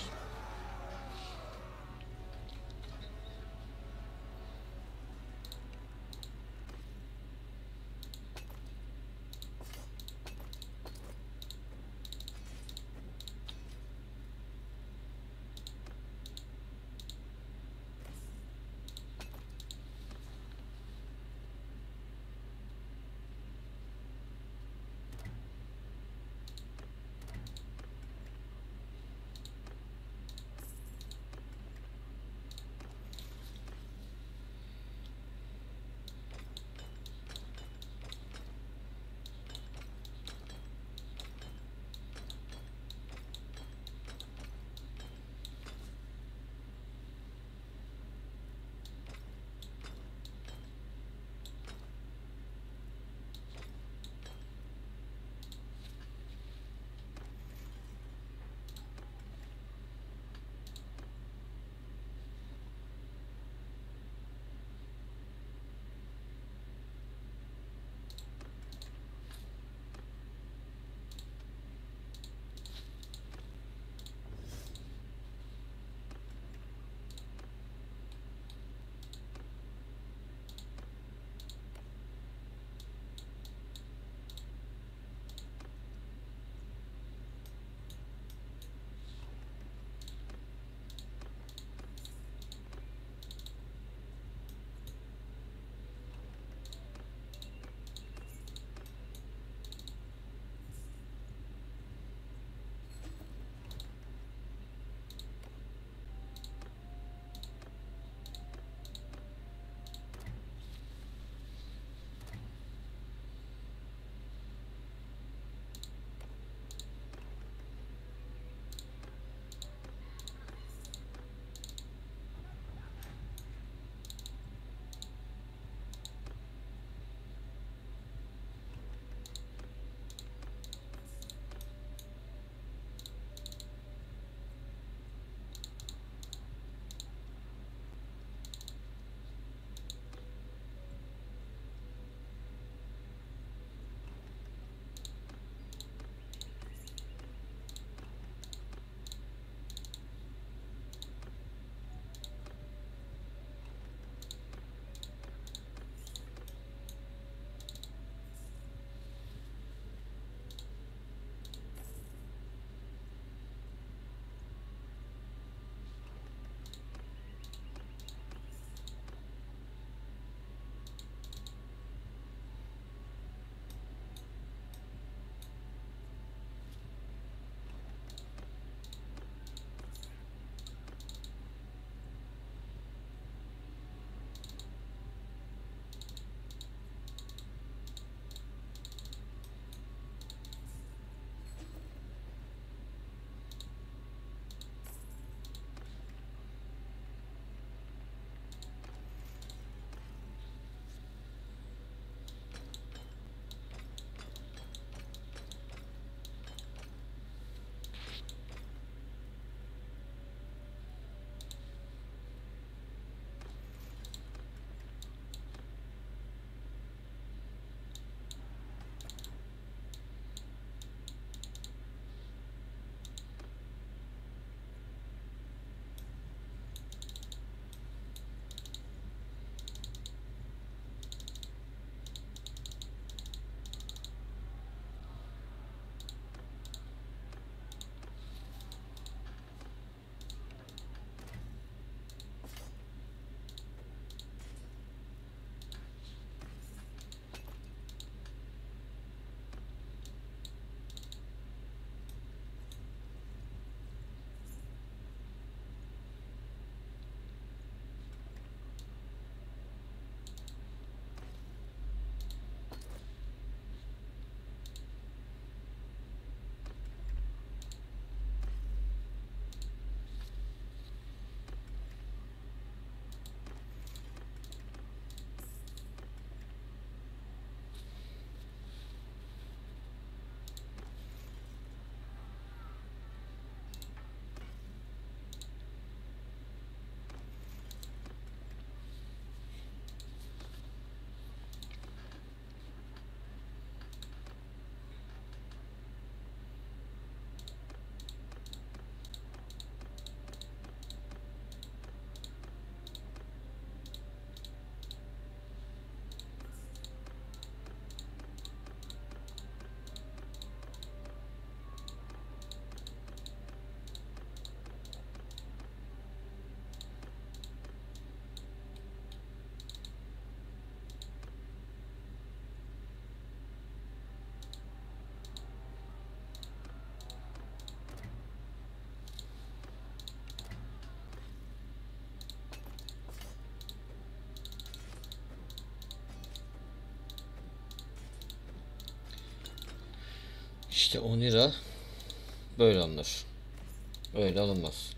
İşte on lira böyle alınır. Öyle alınmaz.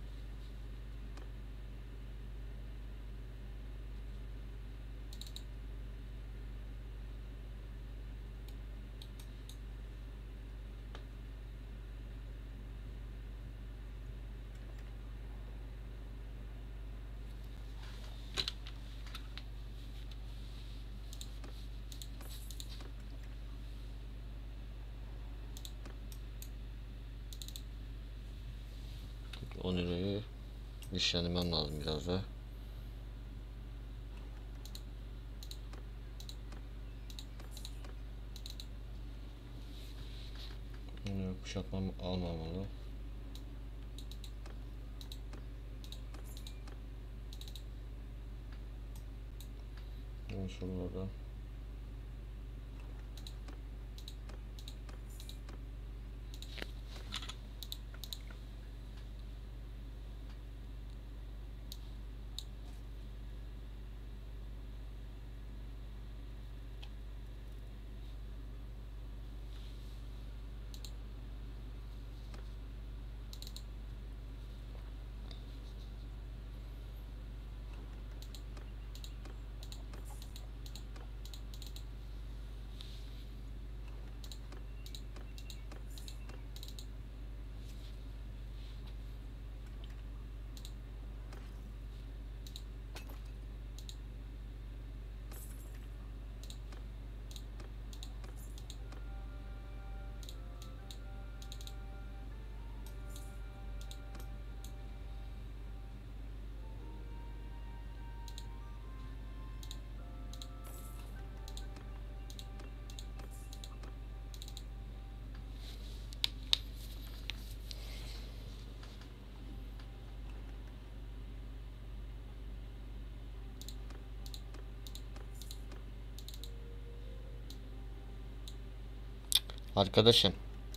on lirayı işlemem lazım biraz da. Bunu kuşatmam almamalı. Sorularda arkadaşım.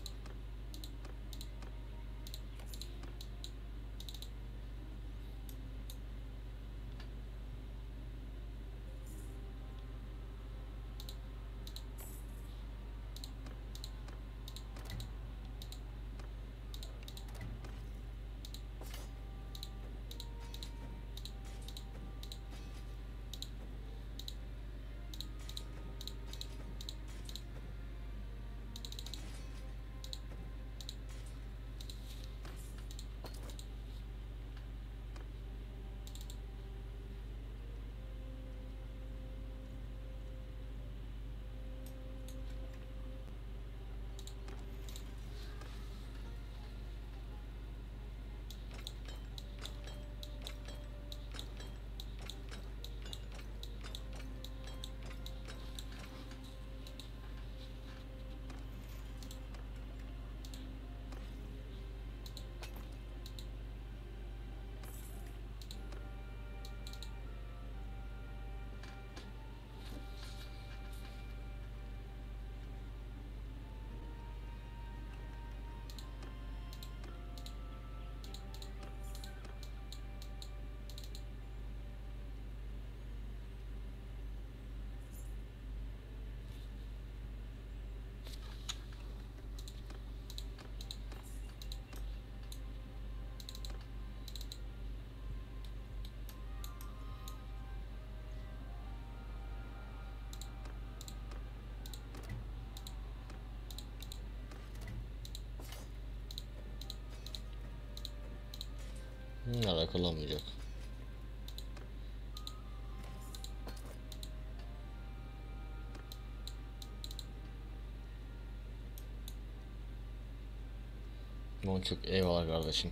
Bunlar kullanmayacak. Boncuk eyvallah kardeşim.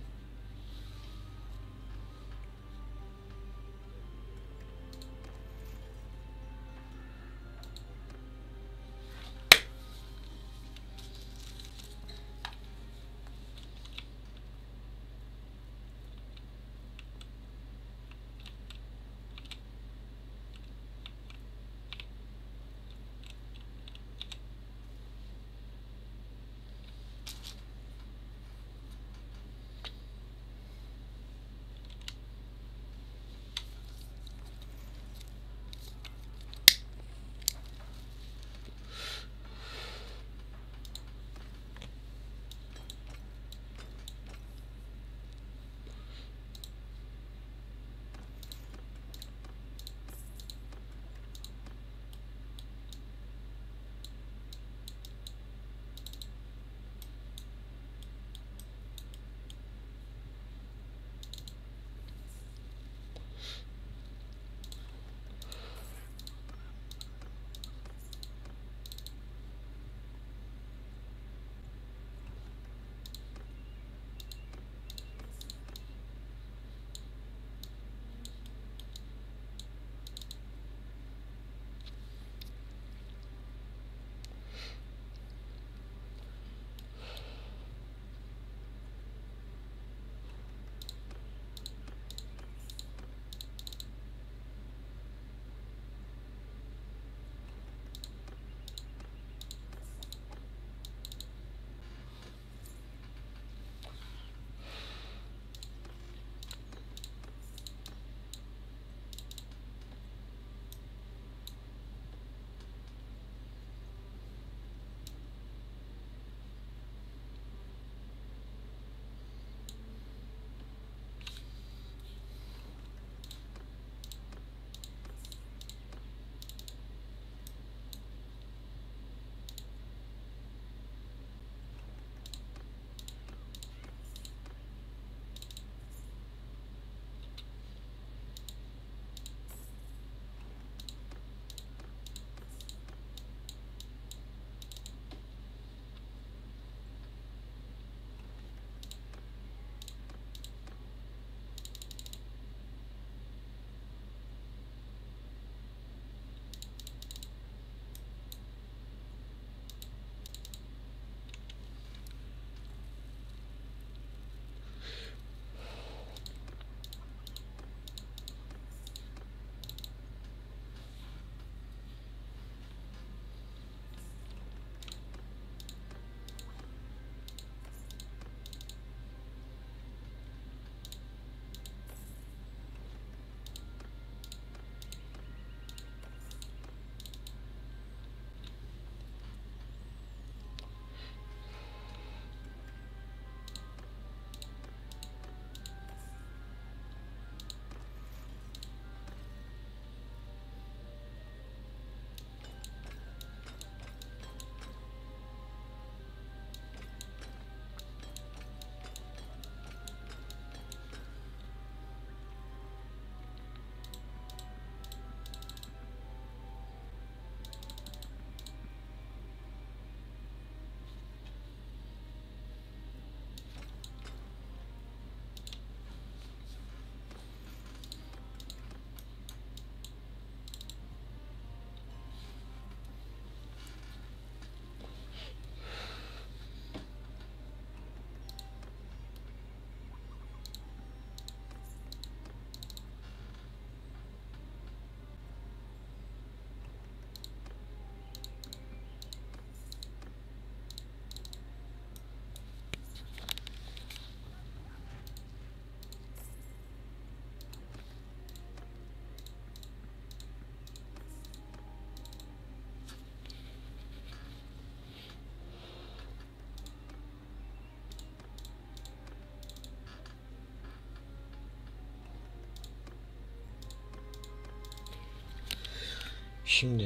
Şimdi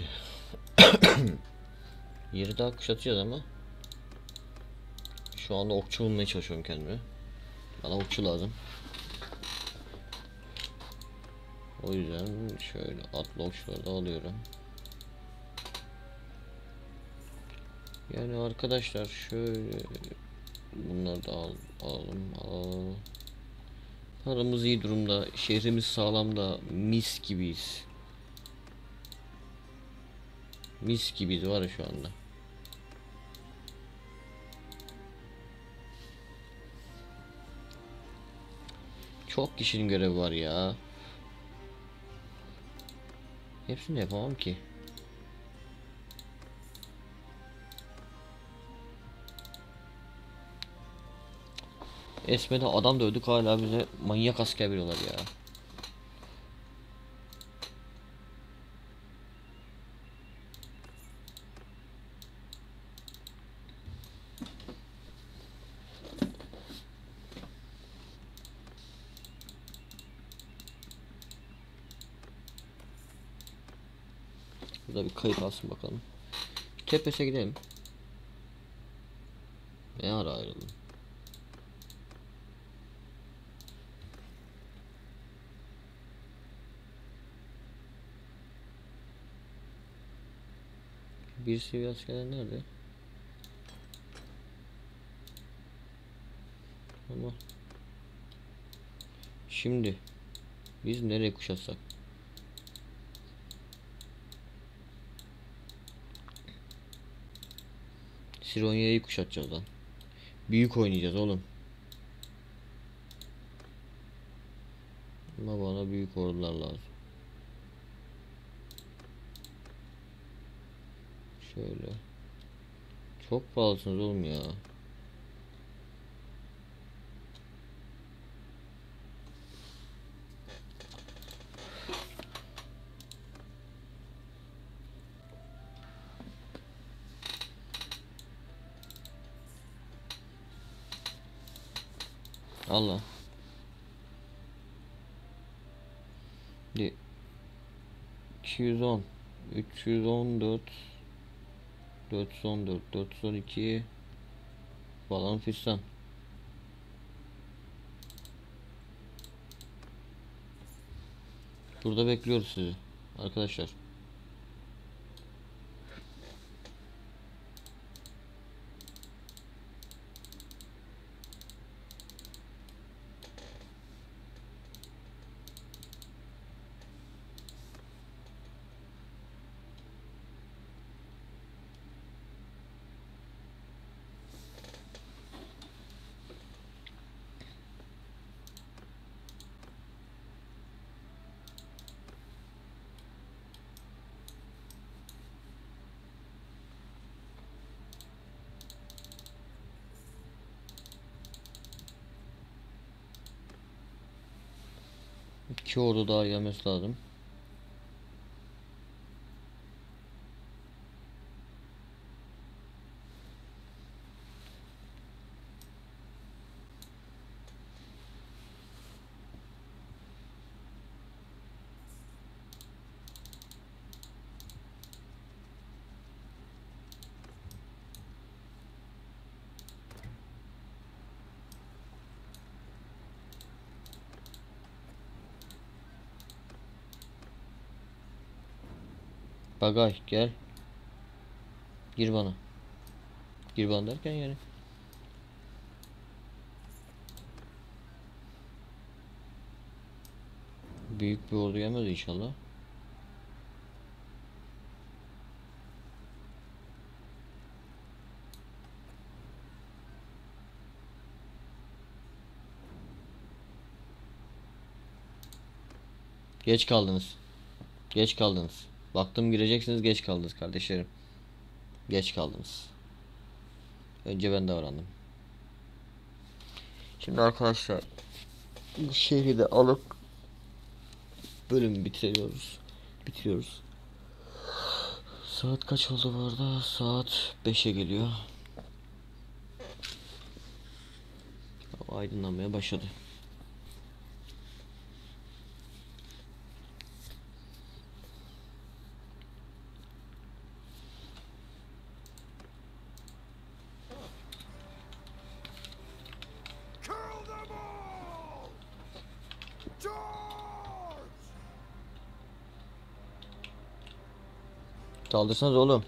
yeri daha kuşatacağız ama şu anda okçu bulmaya çalışıyorum kendime. Bana okçu lazım. O yüzden şöyle atlı okçuları da alıyorum. Yani arkadaşlar şöyle bunları da al, alalım. Al. Paramız iyi durumda. Şehrimiz sağlam da mis gibiyiz. Mis gibiyiz var ya şu anda. Çok kişinin görevi var ya. Hepsini yapamam ki. Esme'de adam dövdük hala bize manyak asker veriyorlar ya. Burada bir kayıt alsın bakalım. Tepes'e gidelim. Ne ara ayrıldım? Bir seviye askerler nerede? Ama şimdi biz nereye kuşatsak? Sironya'yı kuşatacağız lan. Büyük oynayacağız oğlum. Ama bana büyük ordular lazım. Şöyle. Çok pahalısınız oğlum ya. Allah. iki yüz on, üç yüz on dört, dört yüz on dört, dört yüz on iki falan fistan. Burada bekliyoruz sizi arkadaşlar. İki ordu daha gelmesi lazım. Bagaj gel. Gir bana. Gir bana derken yani. Büyük bir ordu gelmez inşallah. Geç kaldınız. Geç kaldınız. Baktım gireceksiniz, geç kaldınız kardeşlerim. Geç kaldınız. Önce ben davrandım. Şimdi arkadaşlar bu şehri de alıp bölümü bitiriyoruz. Bitiriyoruz. Saat kaç oldu bu arada? Saat beşe geliyor. Aydınlanmaya başladı. Saldırsanız oğlum.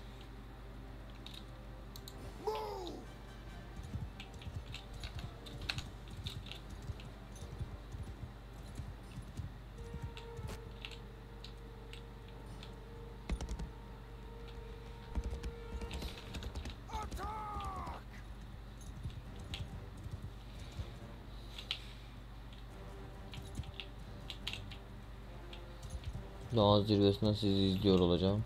Dağ zirvesinden sizi izliyor olacağım.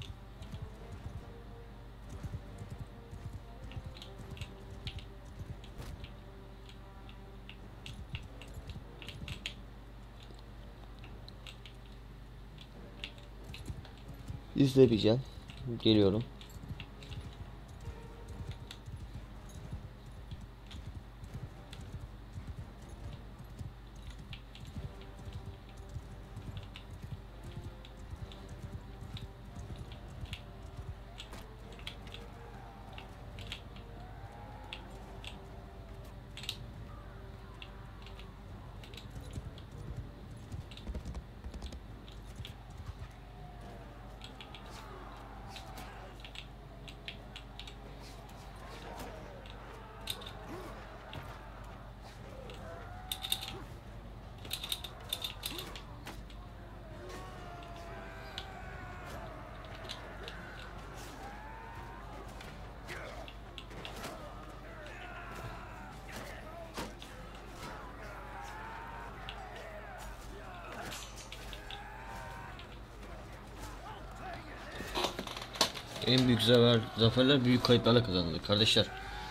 İzleyeceğim. Geliyorum. En büyük zafer, zaferler büyük kayıplarla kazanılır kardeşler.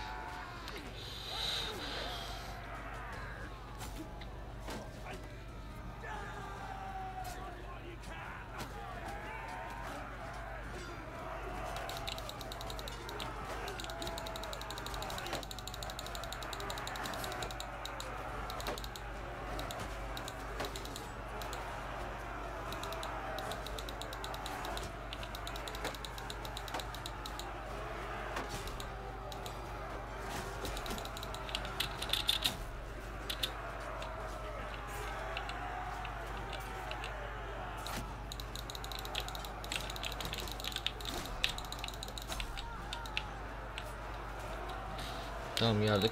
Tamam, yardık.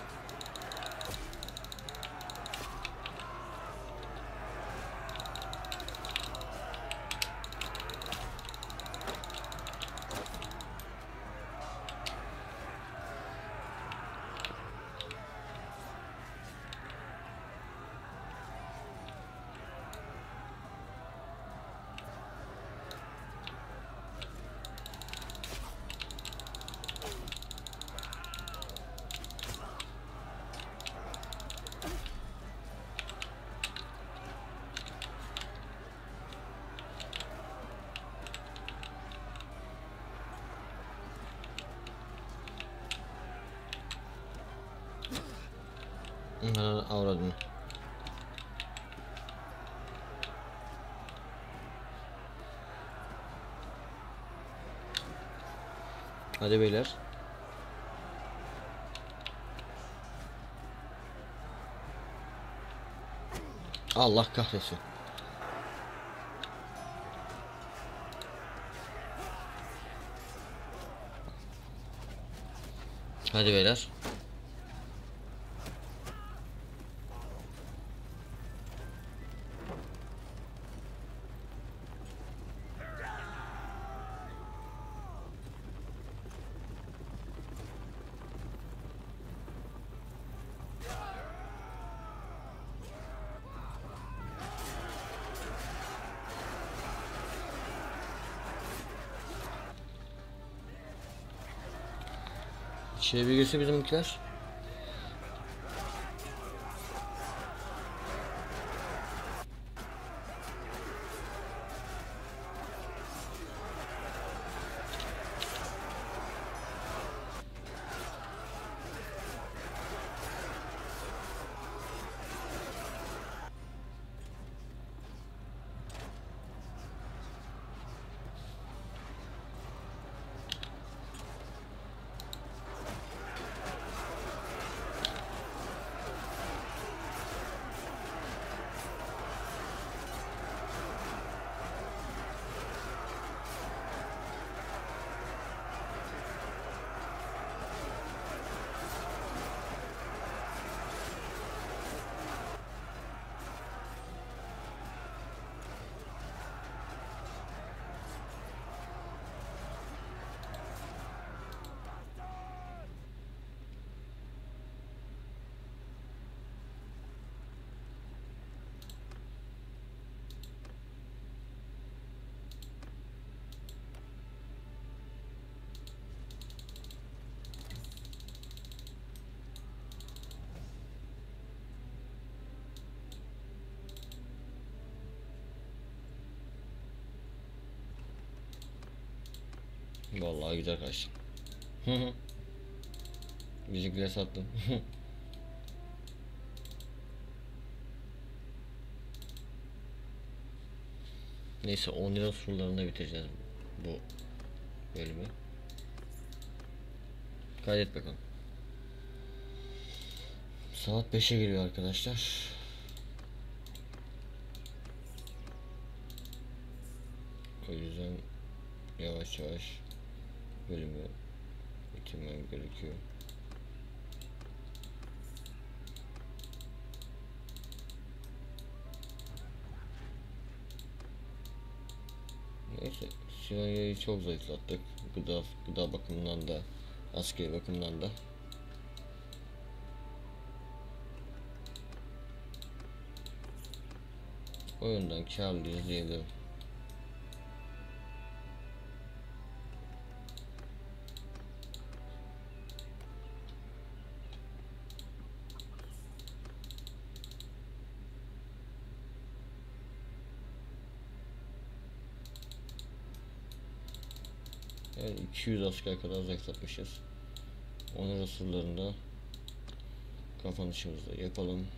Avradım. Hadi beyler. Allah kahretsin. Hadi beyler. İçeri bir girse bizimkiler. Vallahi güzel kaçtın. Bizimkileri sattın. Neyse on lira surlarında bitireceğiz bu bölümü. Kaydet bakalım. Saat beşe geliyor arkadaşlar. O yüzden yavaş yavaş bölümü bitirmem gerekiyor. Neyse, Sionya'yı çok zayıflattık. Gıda, gıda bakımından da, askeri bakımdan da. O yönden kârlıyız diyebilirim. Yani iki yüz asker kadar zayıflatmışız. Onur rasullarında kapanışımızda yapalım.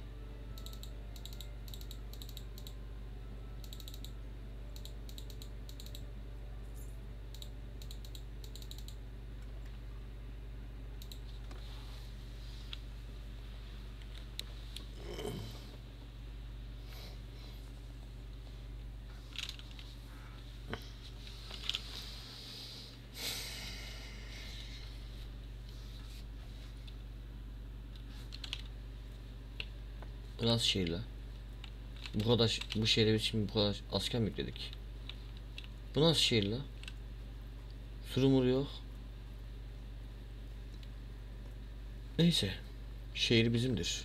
Nasıl şehir la? Bu kadar, bu şehre biz şimdi bu kadar asker mi yükledik? Bu nasıl şehir la? Surumur yok. Neyse. Şehir bizimdir.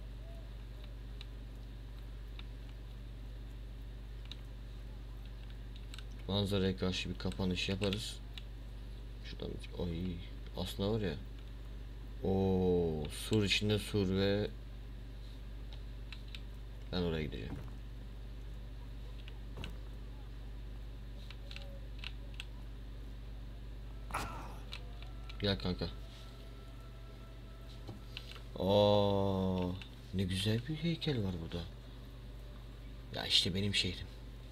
Manzaraya karşı bir kapanış yaparız. Şuradan ay aslında var ya. O sur içinde sur ve ben oraya gideceğim. Gel kanka. Aa, ne güzel bir heykel var burada. Ya işte benim şehrim.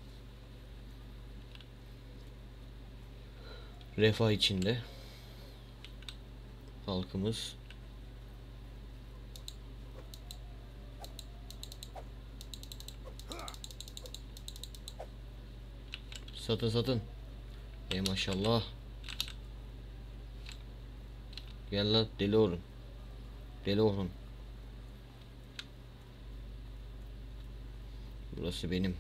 Refah içinde. Halkımız. Satın satın. Ey maşallah. Gel lan deli orun. Deli orun. Burası benim.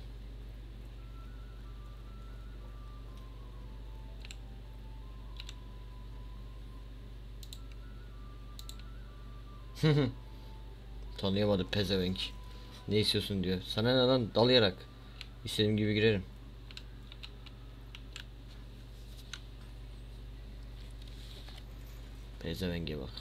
Tanıyamadı pezevenk. Ne istiyorsun diyor. Sana ne lan, dalayarak. İstediğim gibi girerim. Pezevenge bak.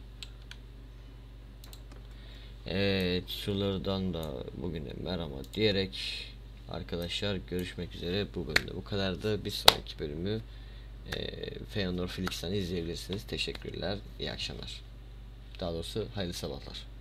Evet, şuralardan da bugüne merhaba diyerek arkadaşlar görüşmek üzere. Bu bölümde bu kadardı. Bir sonraki bölümü e, Feanor Felix'ten izleyebilirsiniz. Teşekkürler. İyi akşamlar. Daha doğrusu hayırlı sabahlar.